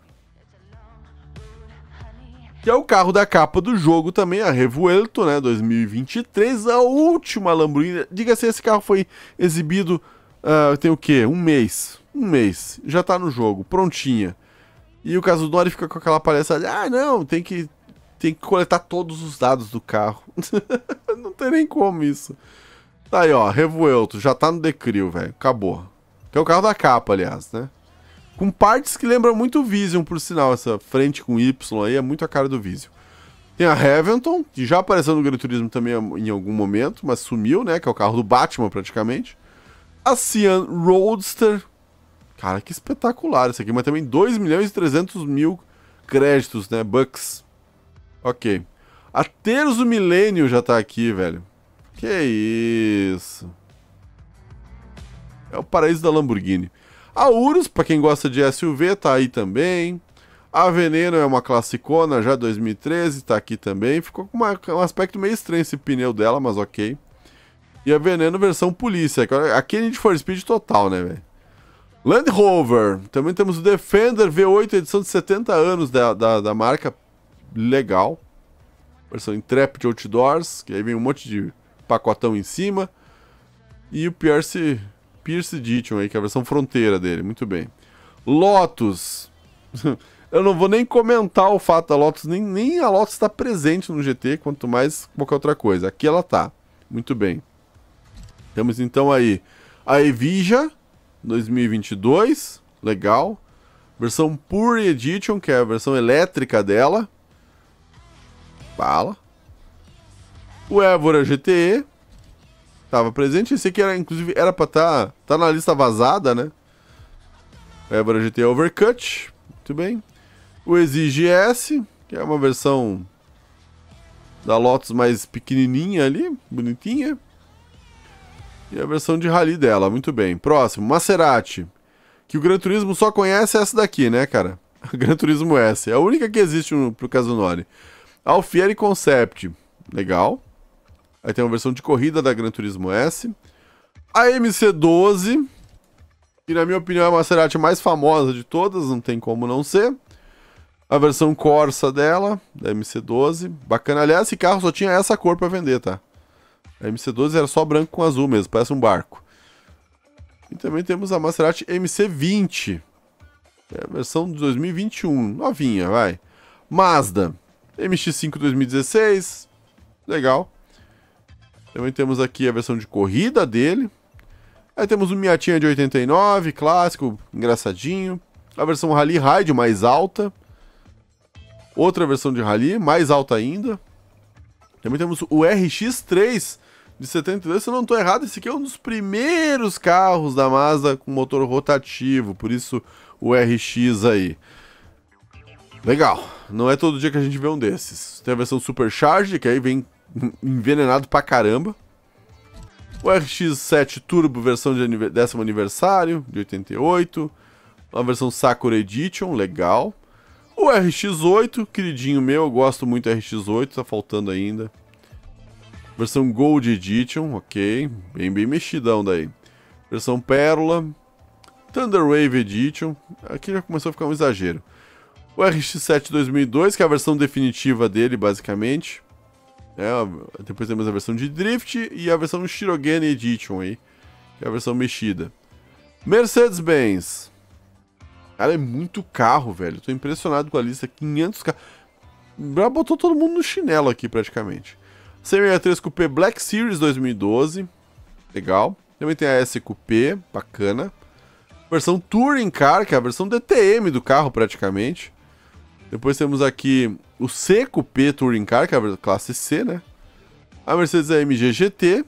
[SPEAKER 1] Que é o carro da capa do jogo também, a Revuelto, né? 2023, a última Lamborghini. Diga-se, esse carro foi exibido, tem o quê? Um mês. Um mês. Já tá no jogo, prontinha. E o Kazunori fica com aquela palhaçada, não, tem que coletar todos os dados do carro. Não tem nem como isso. Tá aí, ó, Revuelto, já tá no Decrio, velho, acabou. Que é o carro da capa, aliás, né? Com partes que lembram muito o Vision, por sinal, essa frente com Y aí é muito a cara do Vision. Tem a Reventon, que já apareceu no Gran Turismo também em algum momento, mas sumiu, né, que é o carro do Batman praticamente. A Cian Roadster. Cara, que espetacular isso aqui, mas também 2.300.000 créditos, né, bucks. Ok. A Terzo Millennium já tá aqui, velho. Que isso. É o paraíso da Lamborghini. A Urus, pra quem gosta de SUV, tá aí também. A Veneno é uma classicona, já 2013, tá aqui também. Ficou com um aspecto meio estranho esse pneu dela, mas ok. E a Veneno versão polícia. Aqui é Need for Speed total, né, velho? Land Rover. Também temos o Defender V8, edição de 70 anos da marca. Legal. Versão Intrepid Outdoors, que aí vem um monte de pacotão em cima. E o Pierce Edition aí, que é a versão fronteira dele. Muito bem. Lotus. Eu não vou nem comentar o fato da Lotus, nem a Lotus está presente no GT, quanto mais qualquer outra coisa. Aqui ela tá. Muito bem. Temos então aí a Evija 2022, legal. Versão Pure Edition, que é a versão elétrica dela. Bala. O Évora GTE estava presente. Esse aqui era, inclusive, era pra tá na lista vazada, né? O Évora GTE Overcut, muito bem. O Exige S, que é uma versão da Lotus mais pequenininha ali, bonitinha. E a versão de rally dela, muito bem. Próximo, Maserati. Que o Gran Turismo só conhece essa daqui, né, cara? Gran Turismo S. É a única que existe pro Kazunori. Alfieri Concept. Legal. Aí tem uma versão de corrida da Gran Turismo S. A MC12. Que na minha opinião é a Maserati mais famosa de todas, não tem como não ser. A versão Corsa dela, da MC12. Bacana. Aliás, esse carro só tinha essa cor pra vender, tá? A MC12 era só branco com azul mesmo, parece um barco. E também temos a Maserati MC20. Que é a versão de 2021. Novinha, vai. Mazda. MX-5 2016. Legal. Também temos aqui a versão de corrida dele. Aí temos o Miatinha de 89, clássico, engraçadinho. A versão Rally Ride mais alta. Outra versão de Rally, mais alta ainda. Também temos o RX-3 de 72, se eu não estou errado, esse aqui é um dos primeiros carros da Mazda com motor rotativo, por isso o RX aí. Legal, não é todo dia que a gente vê um desses. Tem a versão Supercharge, que aí vem envenenado pra caramba. O RX-7 Turbo, versão de 10º aniversário, de 88. Uma versão Sakura Edition, legal. O RX-8, queridinho meu, eu gosto muito do RX-8, tá faltando ainda. Versão Gold Edition, ok. Bem mexidão daí. Versão Pérola. Thunder Wave Edition. Aqui já começou a ficar um exagero. O RX-7 2002, que é a versão definitiva dele, basicamente. Depois temos a versão de Drift e a versão Shirogane Edition aí, que é a versão mexida. Mercedes-Benz. Cara, é muito carro, velho. Tô impressionado com a lista. 500 carros. Já botou todo mundo no chinelo aqui, praticamente. C63 Coupé Black Series 2012. Legal. Também tem a S Coupé, bacana. Versão Touring Car, que é a versão DTM do carro, praticamente. Depois temos aqui o C Coupé Touring Car, que é a classe C, né? A Mercedes AMG GT.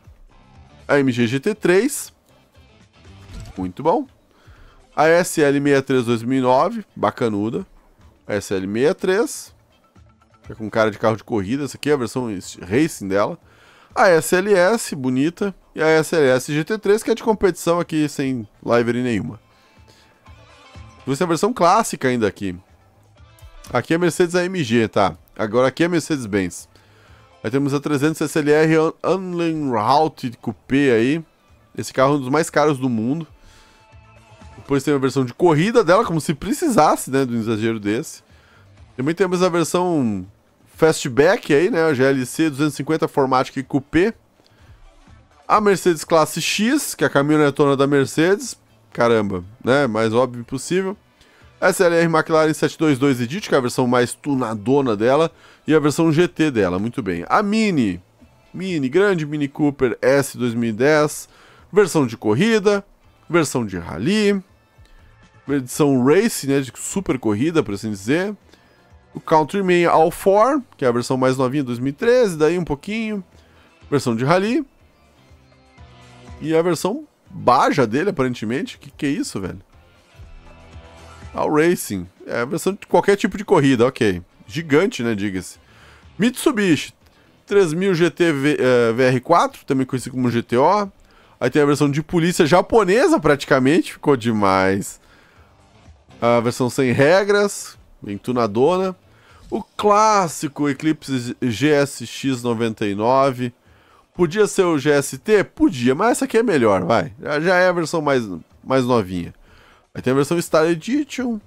[SPEAKER 1] A AMG GT3. Muito bom. A SL63 2009, bacanuda. A SL63. Fica com cara de carro de corrida. Essa aqui é a versão racing dela. A SLS, bonita. E a SLS GT3, que é de competição aqui, sem livery nenhuma. Essa é a versão clássica ainda aqui. Aqui é Mercedes AMG, tá? Agora aqui é Mercedes-Benz. Aí temos a 300 SLR Unleashed Coupé aí. Esse carro é um dos mais caros do mundo. Depois tem a versão de corrida dela, como se precisasse, né, de um exagero desse. Também temos a versão Fastback aí, né, a GLC 250 Formatic Coupé. A Mercedes Classe X, que é a caminhonetona da Mercedes. Caramba, né, mais óbvio possível. A SLR McLaren 722 Edition, que é a versão mais tunadona dela. E a versão GT dela, muito bem. A grande Mini Cooper S 2010. Versão de corrida, versão de rally. Edição Race, né, de super corrida, por assim dizer. O Countryman All4, que é a versão mais novinha, 2013, daí um pouquinho. Versão de rally. E a versão Baja dele, aparentemente. Que é isso, velho? All Racing. É a versão de qualquer tipo de corrida, ok. Gigante, né, diga-se. Mitsubishi 3000 GT VR4, também conhecido como GTO. Aí tem a versão de polícia japonesa, praticamente. Ficou demais. A versão sem regras, bem tunadona. O clássico Eclipse GSX 99. Podia ser o GST? Podia, mas essa aqui é melhor, vai. Já é a versão mais novinha. Aí tem a versão Star Edition.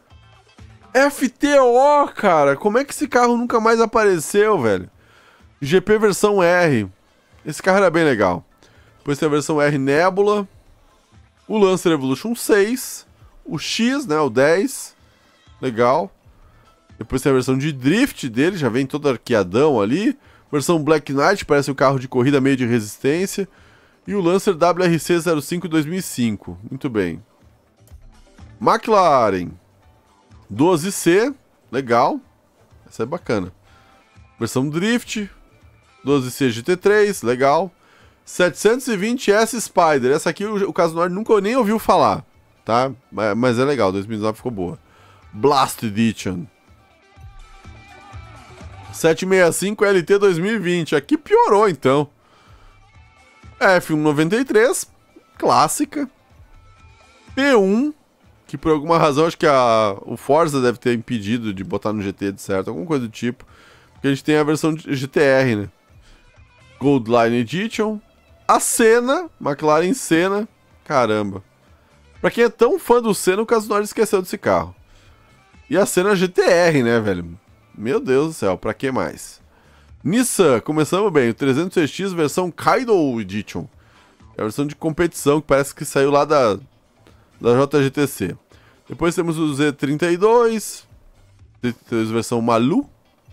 [SPEAKER 1] FTO, cara. Como é que esse carro nunca mais apareceu, velho? GP versão R. Esse carro era bem legal. Depois tem a versão R Nebula. O Lancer Evolution 6. O X, né? O 10. Legal. Depois tem a versão de drift dele. Já vem todo arqueadão ali. Versão Black Knight. Parece um carro de corrida meio de resistência. E o Lancer WRC 05 2005. Muito bem. McLaren 12C. Legal. Essa é bacana. Versão drift. 12C GT3. Legal. 720S Spider. Essa aqui o Casanova nunca nem ouviu falar, tá? Mas é legal, 2019 ficou boa. Blast Edition. 765 LT 2020. Aqui piorou, então. F193. Clássica. P1. Que por alguma razão, acho que o Forza deve ter impedido de botar no GT de certo. Alguma coisa do tipo. Porque a gente tem a versão de GTR, né? Goldline Edition. A Senna, McLaren Senna, caramba. Pra quem é tão fã do Senna, o Casanova esqueceu desse carro. E a Senna GTR, né, velho? Meu Deus do céu, pra que mais? Nissan, começamos bem, o 300X versão Kaido Edition. É a versão de competição, que parece que saiu lá da JGTC. Depois temos o Z32, versão Malu.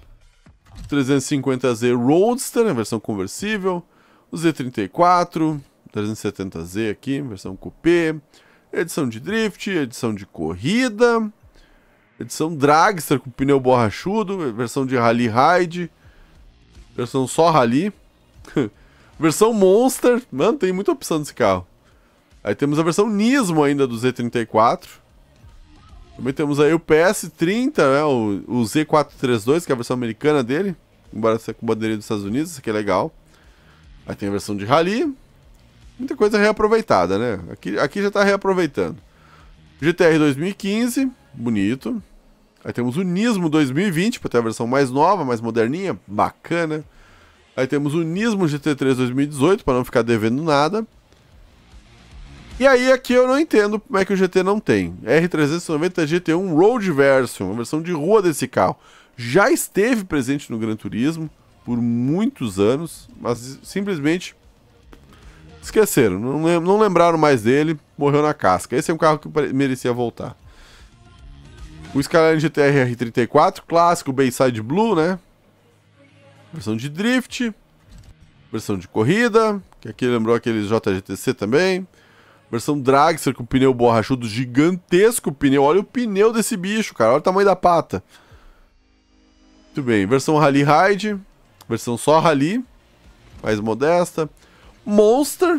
[SPEAKER 1] 350Z Roadster, a versão conversível. O Z34, 370Z aqui, versão coupé, edição de drift, edição de corrida, edição dragster com pneu borrachudo, versão de rally ride, versão só rally, versão monster, mano, tem muita opção desse carro. Aí temos a versão Nismo ainda do Z34, também temos aí o PS30, né, o Z432, que é a versão americana dele, embora seja com bandeirinha dos Estados Unidos, isso aqui é legal. Aí tem a versão de rally. Muita coisa reaproveitada, né? Aqui já tá reaproveitando. GTR 2015, bonito. Aí temos o Nismo 2020, para ter a versão mais nova, mais moderninha, bacana. Aí temos o Nismo GT3 2018, para não ficar devendo nada. E aí aqui eu não entendo como é que o GT não tem. R390 GT1 Road Version, uma versão de rua desse carro. Já esteve presente no Gran Turismo por muitos anos, mas simplesmente esqueceram, não lembraram mais dele, morreu na casca. Esse é um carro que merecia voltar. O Skyline GTR R34, clássico, Bayside Blue, né? Versão de drift, versão de corrida, que aqui lembrou aqueles JGTC também. Versão dragster com pneu borrachudo gigantesco, pneu. Olha o pneu desse bicho, cara, olha o tamanho da pata. Muito bem, versão Rally Ride. Versão só rally, mais modesta. Monster.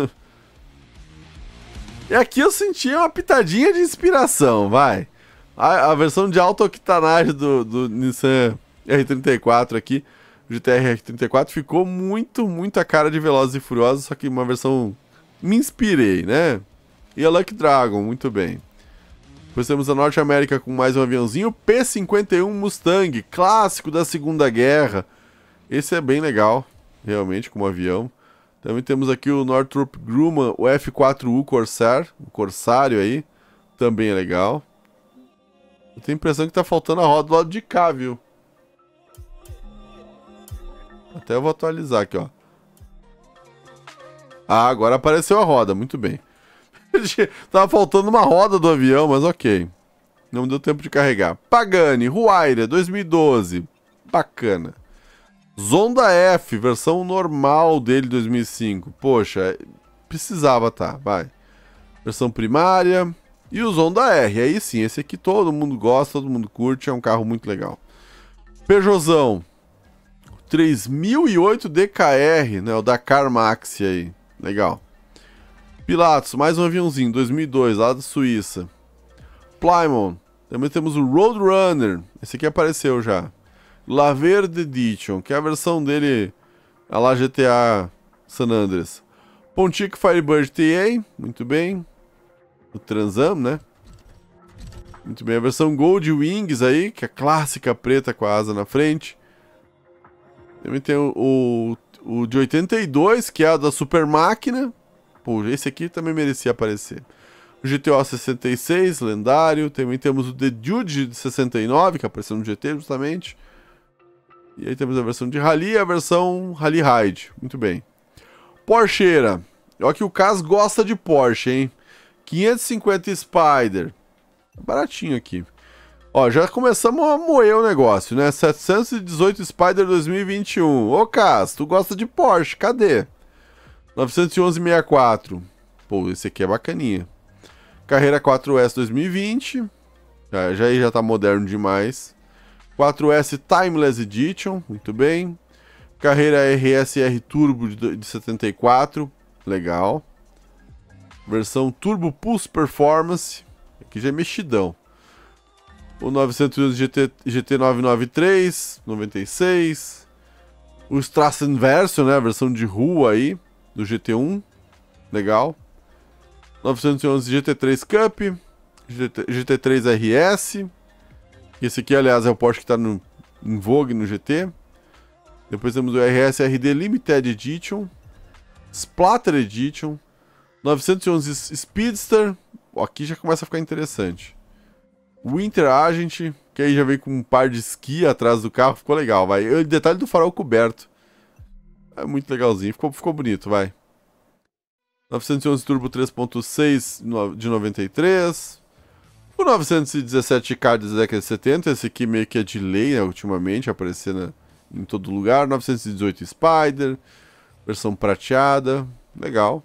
[SPEAKER 1] E aqui eu senti uma pitadinha de inspiração, vai. A versão de alta octanagem do Nissan R34 aqui. O GTR R34 ficou muito a cara de Velozes e Furiosos, só que uma versão... Me inspirei, né? E a Lucky Dragon, muito bem. Depois temos a Norte América com mais um aviãozinho. P-51 Mustang, clássico da Segunda Guerra. Esse é bem legal, realmente, como avião. Também temos aqui o Northrop Grumman, o F-4U Corsair, o Corsário aí. Também é legal. Eu tenho a impressão que tá faltando a roda do lado de cá, viu? Até eu vou atualizar aqui, ó. Ah, agora apareceu a roda, muito bem. Tava faltando uma roda do avião, mas ok. Não deu tempo de carregar. Pagani, Huayra, 2012. Bacana. Zonda F, versão normal dele, 2005. Poxa, precisava tá, vai. Versão primária. E o Zonda R, aí sim, esse aqui todo mundo gosta, todo mundo curte, é um carro muito legal. Peugeotzão. 3008 DKR, né, o Dakar Maxi aí. Legal. Pilatus, mais um aviãozinho, 2002, lá da Suíça. Plymouth, também temos o Roadrunner, esse aqui apareceu já. La Verde Edition, que é a versão dele, a lá GTA San Andreas. Pontiac Firebird TA, muito bem. O Transam, né? Muito bem, a versão Gold Wings aí, que é a clássica preta com a asa na frente. Também tem o de 82, que é a da Super Máquina. Pô, esse aqui também merecia aparecer. O GTO 66, lendário. Também temos o The Dude de 69, que apareceu no GT justamente. E aí temos a versão de Rally e a versão Rally Ride. Muito bem. Porscheira. Olha que o Cas gosta de Porsche, hein? 550 Spider. Baratinho aqui. Ó, já começamos a moer o negócio, né? 718 Spider 2021. Ô, Cas, tu gosta de Porsche, cadê? 911 64. Pô, esse aqui é bacaninha. Carreira 4S 2020. Já tá moderno demais. 4S Timeless Edition, muito bem. Carreira RSR Turbo de 74, legal. Versão Turbo Pulse Performance, aqui já é mexidão. O 911 GT 993, 96. O Strassenverso, né, a versão de rua aí, do GT1, legal. 911 GT3 Cup, GT3 RS. Esse aqui, aliás, é o Porsche que está em vogue no GT. Depois temos o RS RD Limited Edition, Splatter Edition, 911 Speedster. Aqui já começa a ficar interessante. Winter Agent, que aí já veio com um par de esqui atrás do carro, ficou legal, vai. O detalhe do farol coberto. É muito legalzinho, ficou bonito, vai. 911 Turbo 3.6 de 93. O 917K da década de 70, esse aqui meio que é de lei, né, ultimamente, aparecendo em todo lugar. 918 Spider, versão prateada, legal.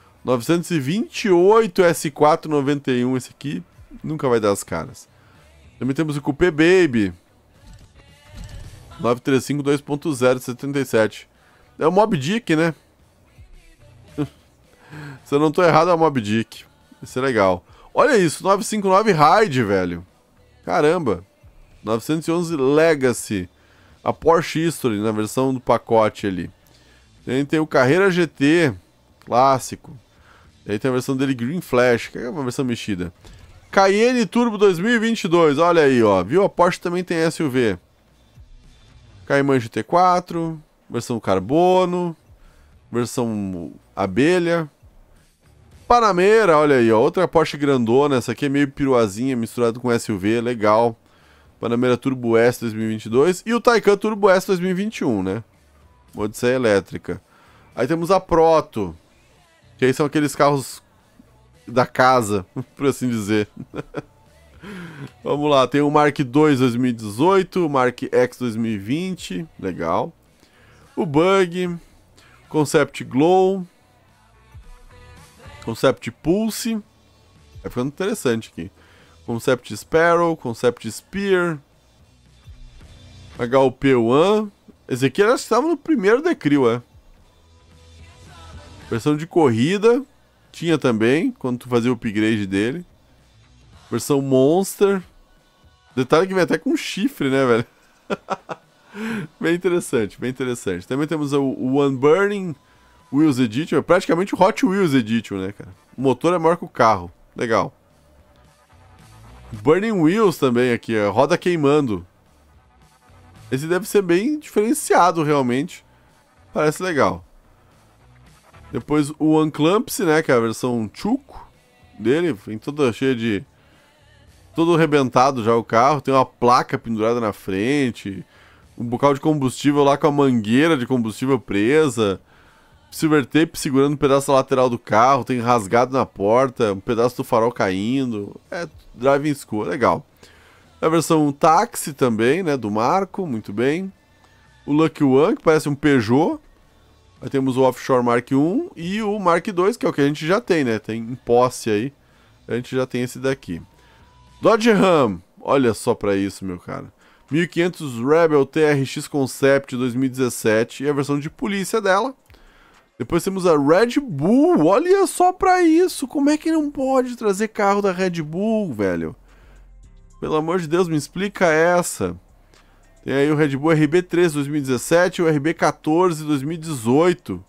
[SPEAKER 1] 928 S4 91, esse aqui nunca vai dar as caras. Também temos o Coupé Baby. 935 2.0 de 77. É o Moby Dick, né? Se eu não tô errado, é o Moby Dick. Isso é legal. Olha isso, 959 Ride, velho. Caramba. 911 Legacy. A Porsche History, na versão do pacote ali. Tem o Carreira GT, clássico. E aí tem a versão dele Green Flash, que é uma versão mexida. Cayenne Turbo 2022, olha aí, ó. Viu? A Porsche também tem SUV. Cayman GT4, versão carbono, versão abelha. Panamera, olha aí, ó, outra Porsche grandona, essa aqui é meio piruazinha, misturado com SUV, legal. Panamera Turbo S 2022 e o Taycan Turbo S 2021, né? Odisseia elétrica. Aí temos a Proto, que aí são aqueles carros da casa, por assim dizer. Vamos lá, tem o Mark II 2018, o Mark X 2020, legal. O Bug, Concept Glow, Concept Pulse, vai ficando interessante aqui. Concept Sparrow, Concept Spear, HUP One. Esse aqui acho que estava no primeiro Decrio, é. Versão de corrida, tinha também, quando tu fazia o upgrade dele. Versão Monster. Detalhe que vem até com chifre, né, velho? Bem interessante, bem interessante. Também temos o One Burning Wheels Edition, é praticamente o Hot Wheels Edition, né, cara? O motor é maior que o carro, legal. Burning Wheels também aqui, a roda queimando. Esse deve ser bem diferenciado, realmente. Parece legal. Depois o Unclampsy, né, que é a versão Chuco dele, vem toda cheia de... todo arrebentado já o carro, tem uma placa pendurada na frente, um bocal de combustível lá com a mangueira de combustível presa, silver tape segurando um pedaço da lateral do carro, tem rasgado na porta, um pedaço do farol caindo, é driving school, legal. A versão táxi também, né, do Marco, muito bem. O Lucky One, que parece um Peugeot. Aí temos o Offshore Mark I e o Mark II, que é o que a gente já tem, né, tem em posse aí, a gente já tem esse daqui. Dodge Ram, olha só pra isso, meu cara. 1500 Rebel TRX Concept 2017 e a versão de polícia dela. Depois temos a Red Bull, olha só pra isso. Como é que não pode trazer carro da Red Bull, velho? Pelo amor de Deus, me explica essa. Tem aí o Red Bull RB3 2017 e o RB14 2018.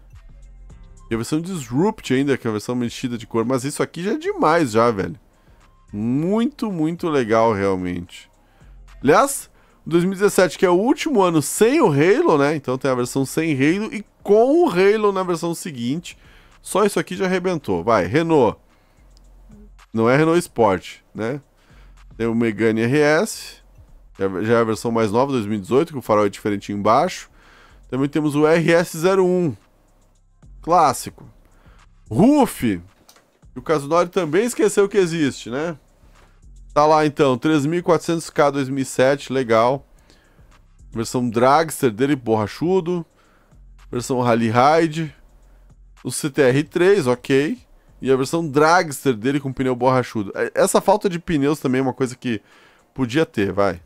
[SPEAKER 1] E a versão Disrupt ainda, que é a versão mexida de cor. Mas isso aqui já é demais já, velho. Muito, muito legal, realmente. Aliás, 2017, que é o último ano sem o Halo, né? Então tem a versão sem Halo e com o Halo na versão seguinte. Só isso aqui já arrebentou. Vai, Renault. Não é Renault Sport, né? Tem o Megane RS. Já é a versão mais nova, 2018, com o farol é diferente embaixo. Também temos o RS01. Clássico. Ruf. E o Kazunori também esqueceu que existe, né? Tá lá então, 3400K 2007, legal. Versão Dragster dele, borrachudo. Versão Rally Ride. O CTR3, ok. E a versão Dragster dele com pneu borrachudo. Essa falta de pneus também é uma coisa que podia ter, vai.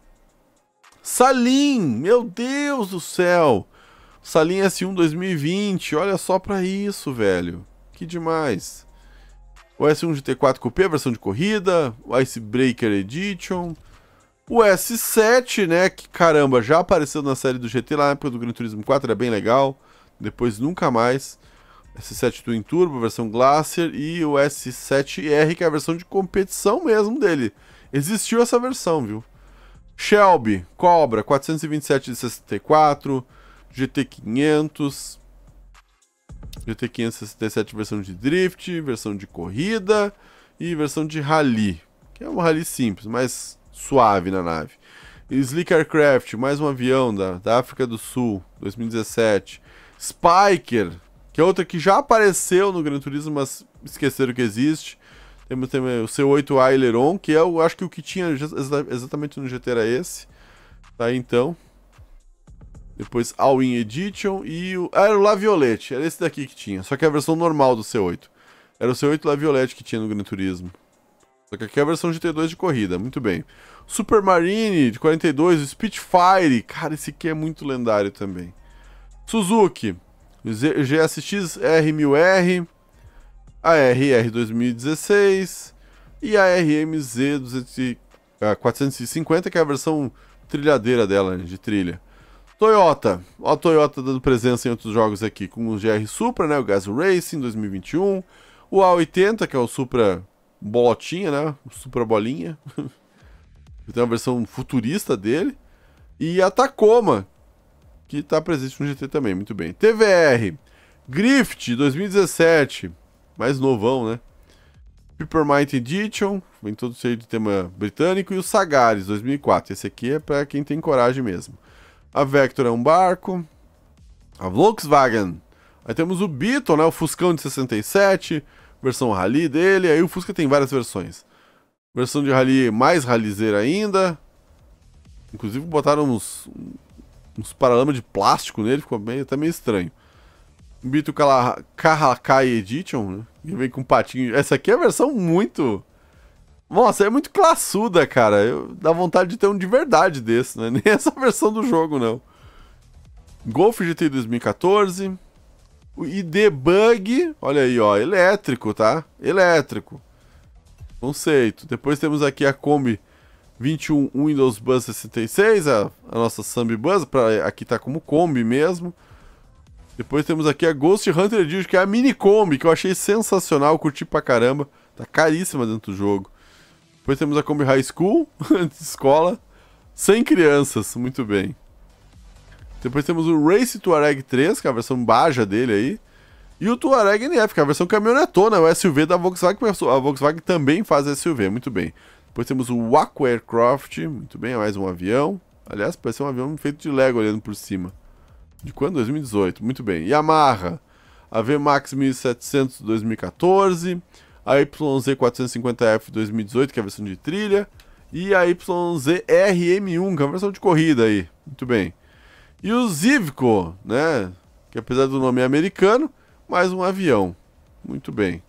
[SPEAKER 1] Salim, meu Deus do céu. Salim S1 2020, olha só pra isso, velho. Que demais. O S1 GT4 Coupé, versão de corrida. O Icebreaker Edition. O S7, né, que caramba, já apareceu na série do GT lá na época do Gran Turismo 4, é bem legal. Depois nunca mais. S7 Twin Turbo, versão Glacier. E o S7R, que é a versão de competição mesmo dele. Existiu essa versão, viu? Shelby, Cobra, 427 de 64, GT500, GT567 versão de drift, versão de corrida e versão de rally, que é um rally simples, mais suave na nave. E Slick Aircraft, mais um avião da África do Sul, 2017. Spiker, que é outra que já apareceu no Gran Turismo, mas esqueceram que existe. Temos também o C8 Aileron, que é, eu acho que o que tinha exatamente no GT era esse. Tá aí, então. Depois All-in Edition e o... era o La Violette, era esse daqui que tinha. Só que é a versão normal do C8. Era o C8 La Violette que tinha no Gran Turismo. Só que aqui é a versão GT2 de corrida, muito bem. Supermarine de 42, o Spitfire. Cara, esse aqui é muito lendário também. Suzuki, GSX R1000R. A RR 2016 e a RMZ 450, que é a versão trilhadeira dela, de trilha. Toyota, ó a Toyota dando presença em outros jogos aqui, com o GR Supra, né, o Gazoo Racing 2021, o A80, que é o Supra bolotinha, né, o Supra bolinha, tem uma versão futurista dele, e a Tacoma, que está presente no GT também, muito bem. TVR, Grift 2017, mais novão, né? Peppermint Edition, vem todo cheio de tema britânico. E o Sagaris 2004, esse aqui é pra quem tem coragem mesmo. A Vector é um barco. A Volkswagen. Aí temos o Beetle, né? O Fuscão de 67, versão Rally dele. Aí o Fusca tem várias versões. Versão de Rally mais rallyzeira ainda. Inclusive botaram uns paralamas de plástico nele, ficou até meio estranho. Beetle Kahakai Edition, né? Que vem com patinho. Essa aqui é a versão muito... Nossa, é muito classuda, cara. Dá vontade de ter um de verdade desse, né? Nem essa versão do jogo, não. Golf GTI 2014. O ID Bug, olha aí, ó. Elétrico, tá? Elétrico. Conceito. Depois temos aqui a Kombi 21 Windows Buzz 66, a nossa Sambi Buzz, aqui tá como Kombi mesmo. Depois temos aqui a Ghost Hunter Edition, que é a mini Kombi, que eu achei sensacional, curti pra caramba. Tá caríssima dentro do jogo. Depois temos a Kombi High School, de escola, sem crianças, muito bem. Depois temos o Race Touareg 3, que é a versão Baja dele aí. E o Touareg NF, que é a versão caminhonetona, o SUV da Volkswagen, porque a Volkswagen também faz SUV, muito bem. Depois temos o Waco Aircraft, muito bem, mais um avião. Aliás, parece ser um avião feito de Lego olhando por cima. De quando? 2018, muito bem. Yamaha, a VMAX 1700 2014, a YZ450F 2018, que é a versão de trilha, e a YZ-RM1, que é a versão de corrida aí, muito bem. E o Zivco, né, que apesar do nome é americano, mais um avião, muito bem.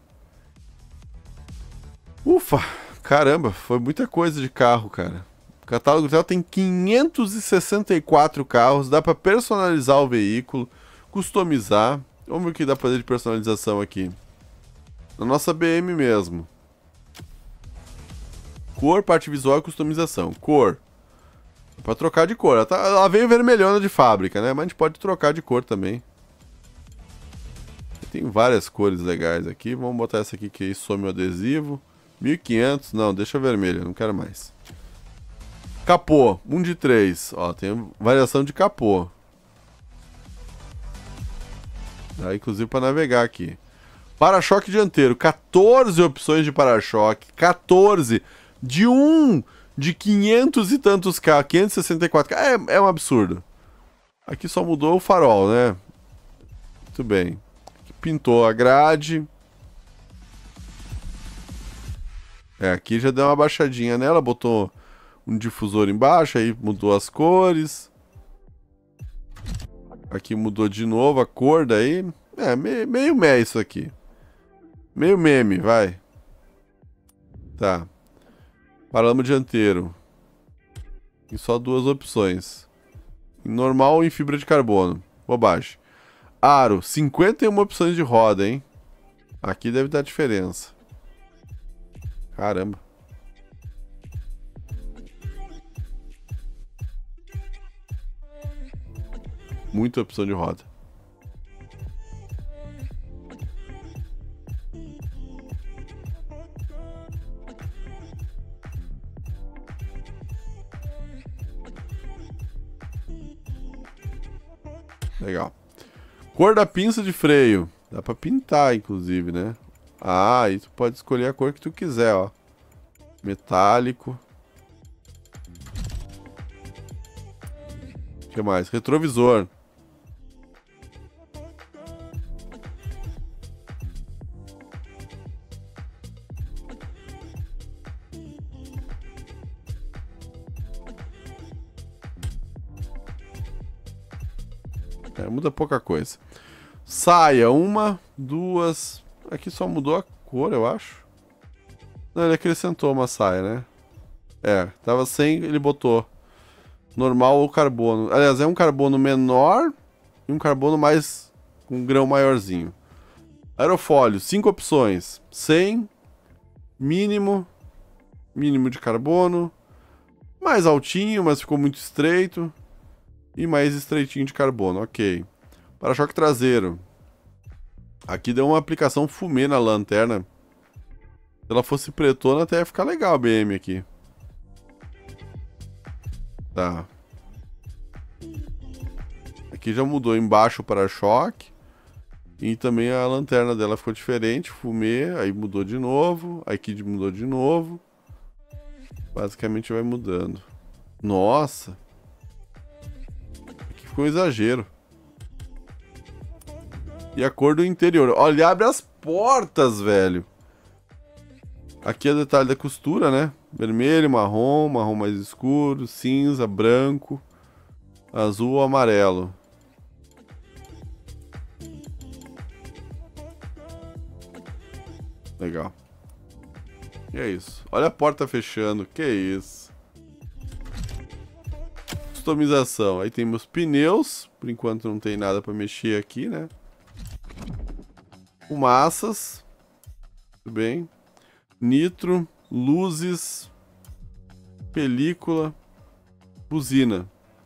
[SPEAKER 1] Ufa, caramba, foi muita coisa de carro, cara. O catálogo dela tem 564 carros, dá para personalizar o veículo, customizar. Vamos ver o que dá para fazer de personalização aqui. Na nossa BM mesmo. Cor, parte visual e customização. Cor. É para trocar de cor. Ela veio vermelhona de fábrica, né? Mas a gente pode trocar de cor também. Tem várias cores legais aqui. Vamos botar essa aqui que some o adesivo. 1500. Não, deixa vermelha, não quero mais. Capô, 1 de 3. Ó, tem variação de capô. Dá inclusive para navegar aqui. Para-choque dianteiro, 14 opções de para-choque. 14 de de 500 e tantos carros, 564 carros. É um absurdo. Aqui só mudou o farol, né? Muito bem. Aqui pintou a grade. Aqui já deu uma baixadinha nela, botou um difusor embaixo, aí mudou as cores. Aqui mudou de novo a cor daí. Meio meh isso aqui. Meio meme, vai. Tá. Paralama dianteiro. E só 2 opções. Em normal ou em fibra de carbono. Bobagem. Aro, 51 opções de roda, hein? Aqui deve dar diferença. Caramba. Muita opção de roda. Legal. Cor da pinça de freio. Dá pra pintar, inclusive, né? Ah, aí tu pode escolher a cor que tu quiser, ó. Metálico. O que mais? Retrovisor. Muda pouca coisa. Saia, 1, 2. Aqui só mudou a cor, eu acho. Não, ele acrescentou uma saia, né? Tava sem, ele botou normal ou carbono. Aliás, é um carbono menor e um carbono mais com um grão maiorzinho. Aerofólio, 5 opções. 100, mínimo de carbono, mais altinho, mas ficou muito estreito, e mais estreitinho de carbono, ok. Para-choque traseiro. Aqui deu uma aplicação fumê na lanterna. Se ela fosse pretona, até ia ficar legal a BM aqui. Tá. Aqui já mudou embaixo o para-choque. E também a lanterna dela ficou diferente, fumê, aí mudou de novo. Aqui mudou de novo. Basicamente vai mudando. Nossa. Aqui ficou um exagero. E a cor do interior. Olha, ele abre as portas, velho. Aqui é o detalhe da costura, né? Vermelho, marrom, marrom mais escuro, cinza, branco, azul, amarelo. Legal. E é isso. Olha a porta fechando. Que isso. Customização. Aí temos pneus. Por enquanto não tem nada para mexer aqui, né? Fumaças. Tudo bem. Nitro. Luzes. película, buzina.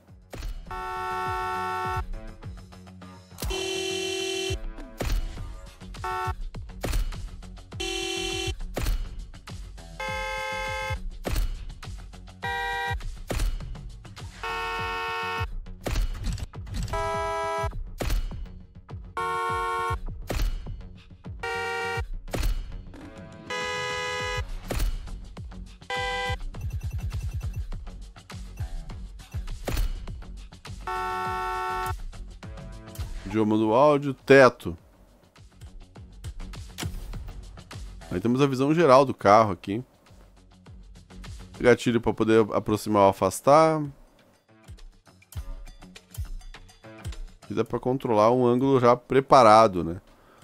[SPEAKER 1] Idioma do áudio, teto. Aí temos a visão geral do carro aqui. Gatilho para poder aproximar ou afastar. Aqui dá para controlar um ângulo já preparado, né?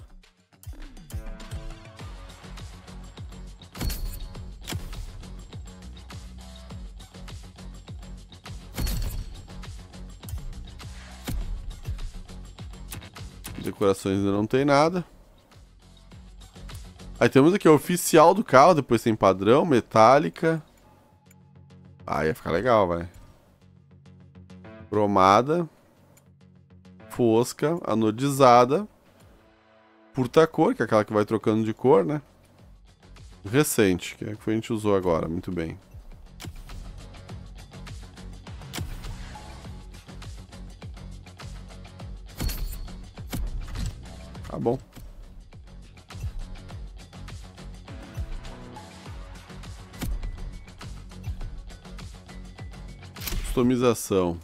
[SPEAKER 1] Decorações ainda não tem nada. Aí temos aqui o oficial do carro, depois tem padrão, metálica. Ah, ia ficar legal, vai. Cromada. Fosca, anodizada. Purta-cor, que é aquela que vai trocando de cor, né? Recente, que é a que a gente usou agora, muito bem. Tá bom. Customização.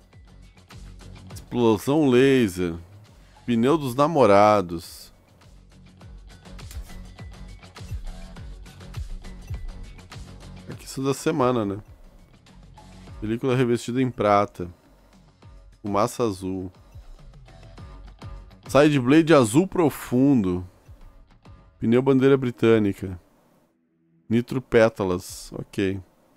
[SPEAKER 1] Explosão laser. Pneu dos namorados. Aqui isso da semana, né? Película revestida em prata. Fumaça azul. Sideblade azul profundo. Pneu bandeira britânica. Nitro pétalas. Ok.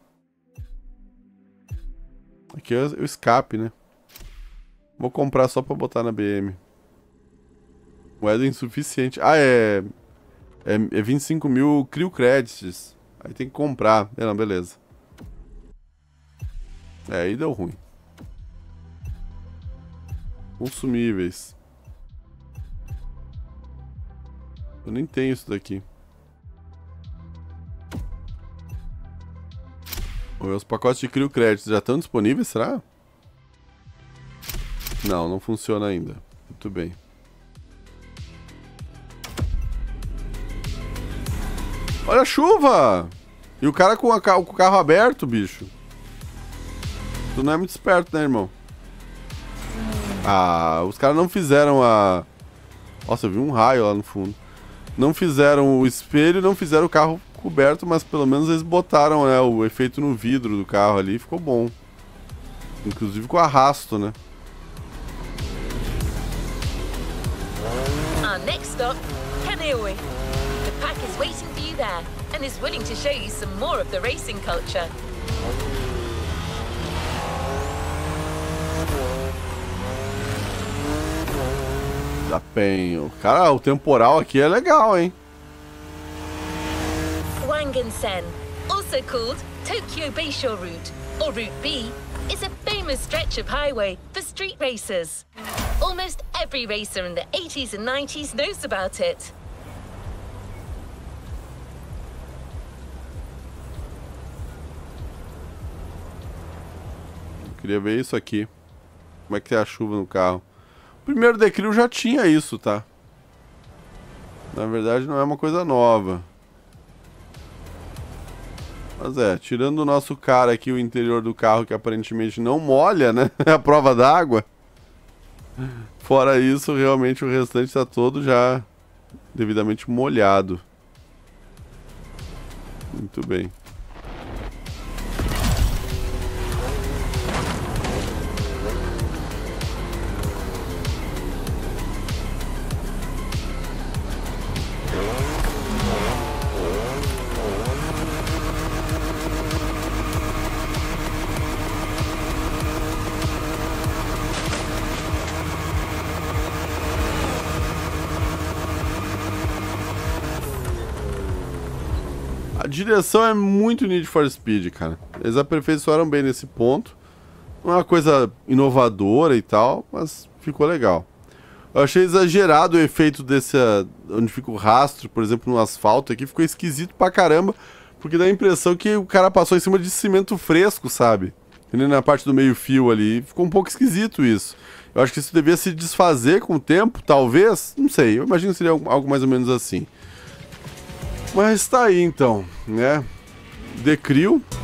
[SPEAKER 1] Aqui é o escape, né? Vou comprar só pra botar na BM. Moeda insuficiente. Ah, é 25 mil Crio Credits. Aí tem que comprar. Não, beleza. É, aí deu ruim. Consumíveis. Eu nem tenho isso daqui. Os pacotes de Crio Créditos já estão disponíveis, será? Não, não funciona ainda. Muito bem. Olha a chuva! E o cara com o carro aberto, bicho. Tu não é muito esperto, né, irmão? Ah, os caras não fizeram a... Nossa, eu vi um raio lá no fundo. Não fizeram o espelho, não fizeram o carro coberto, mas pelo menos eles botaram, né, o efeito no vidro do carro ali, ficou bom. Inclusive com arrasto, né?
[SPEAKER 2] Our next stop, Kaneohe. The pack is waiting for you there and is willing to show you some more of the racing culture.
[SPEAKER 1] Desempenho. Cara, o temporal aqui é legal, hein?
[SPEAKER 2] Wangansen, also called Tokyo Bayshore Route, or Route B, is a famous stretch of highway for street racers. Almost every racer in the 80s and 90s knows about it.
[SPEAKER 1] Eu queria ver isso aqui. Como é que é a chuva no carro. O primeiro Decrio já tinha isso, tá? Na verdade não é uma coisa nova. Mas é, tirando o nosso cara aqui, o interior do carro que aparentemente não molha, né? É a prova d'água. Fora isso, realmente o restante está todo já devidamente molhado. Muito bem. A direção é muito Need for Speed, cara. Eles aperfeiçoaram bem nesse ponto. Não é uma coisa inovadora e tal, mas ficou legal. Eu achei exagerado o efeito desse... onde fica o rastro, por exemplo, no asfalto aqui. Ficou esquisito pra caramba, porque dá a impressão que o cara passou em cima de cimento fresco, sabe? Na parte do meio-fio ali. Ficou um pouco esquisito isso. Eu acho que isso devia se desfazer com o tempo, talvez. Não sei, eu imagino que seria algo mais ou menos assim. Mas tá aí então, né? The Crew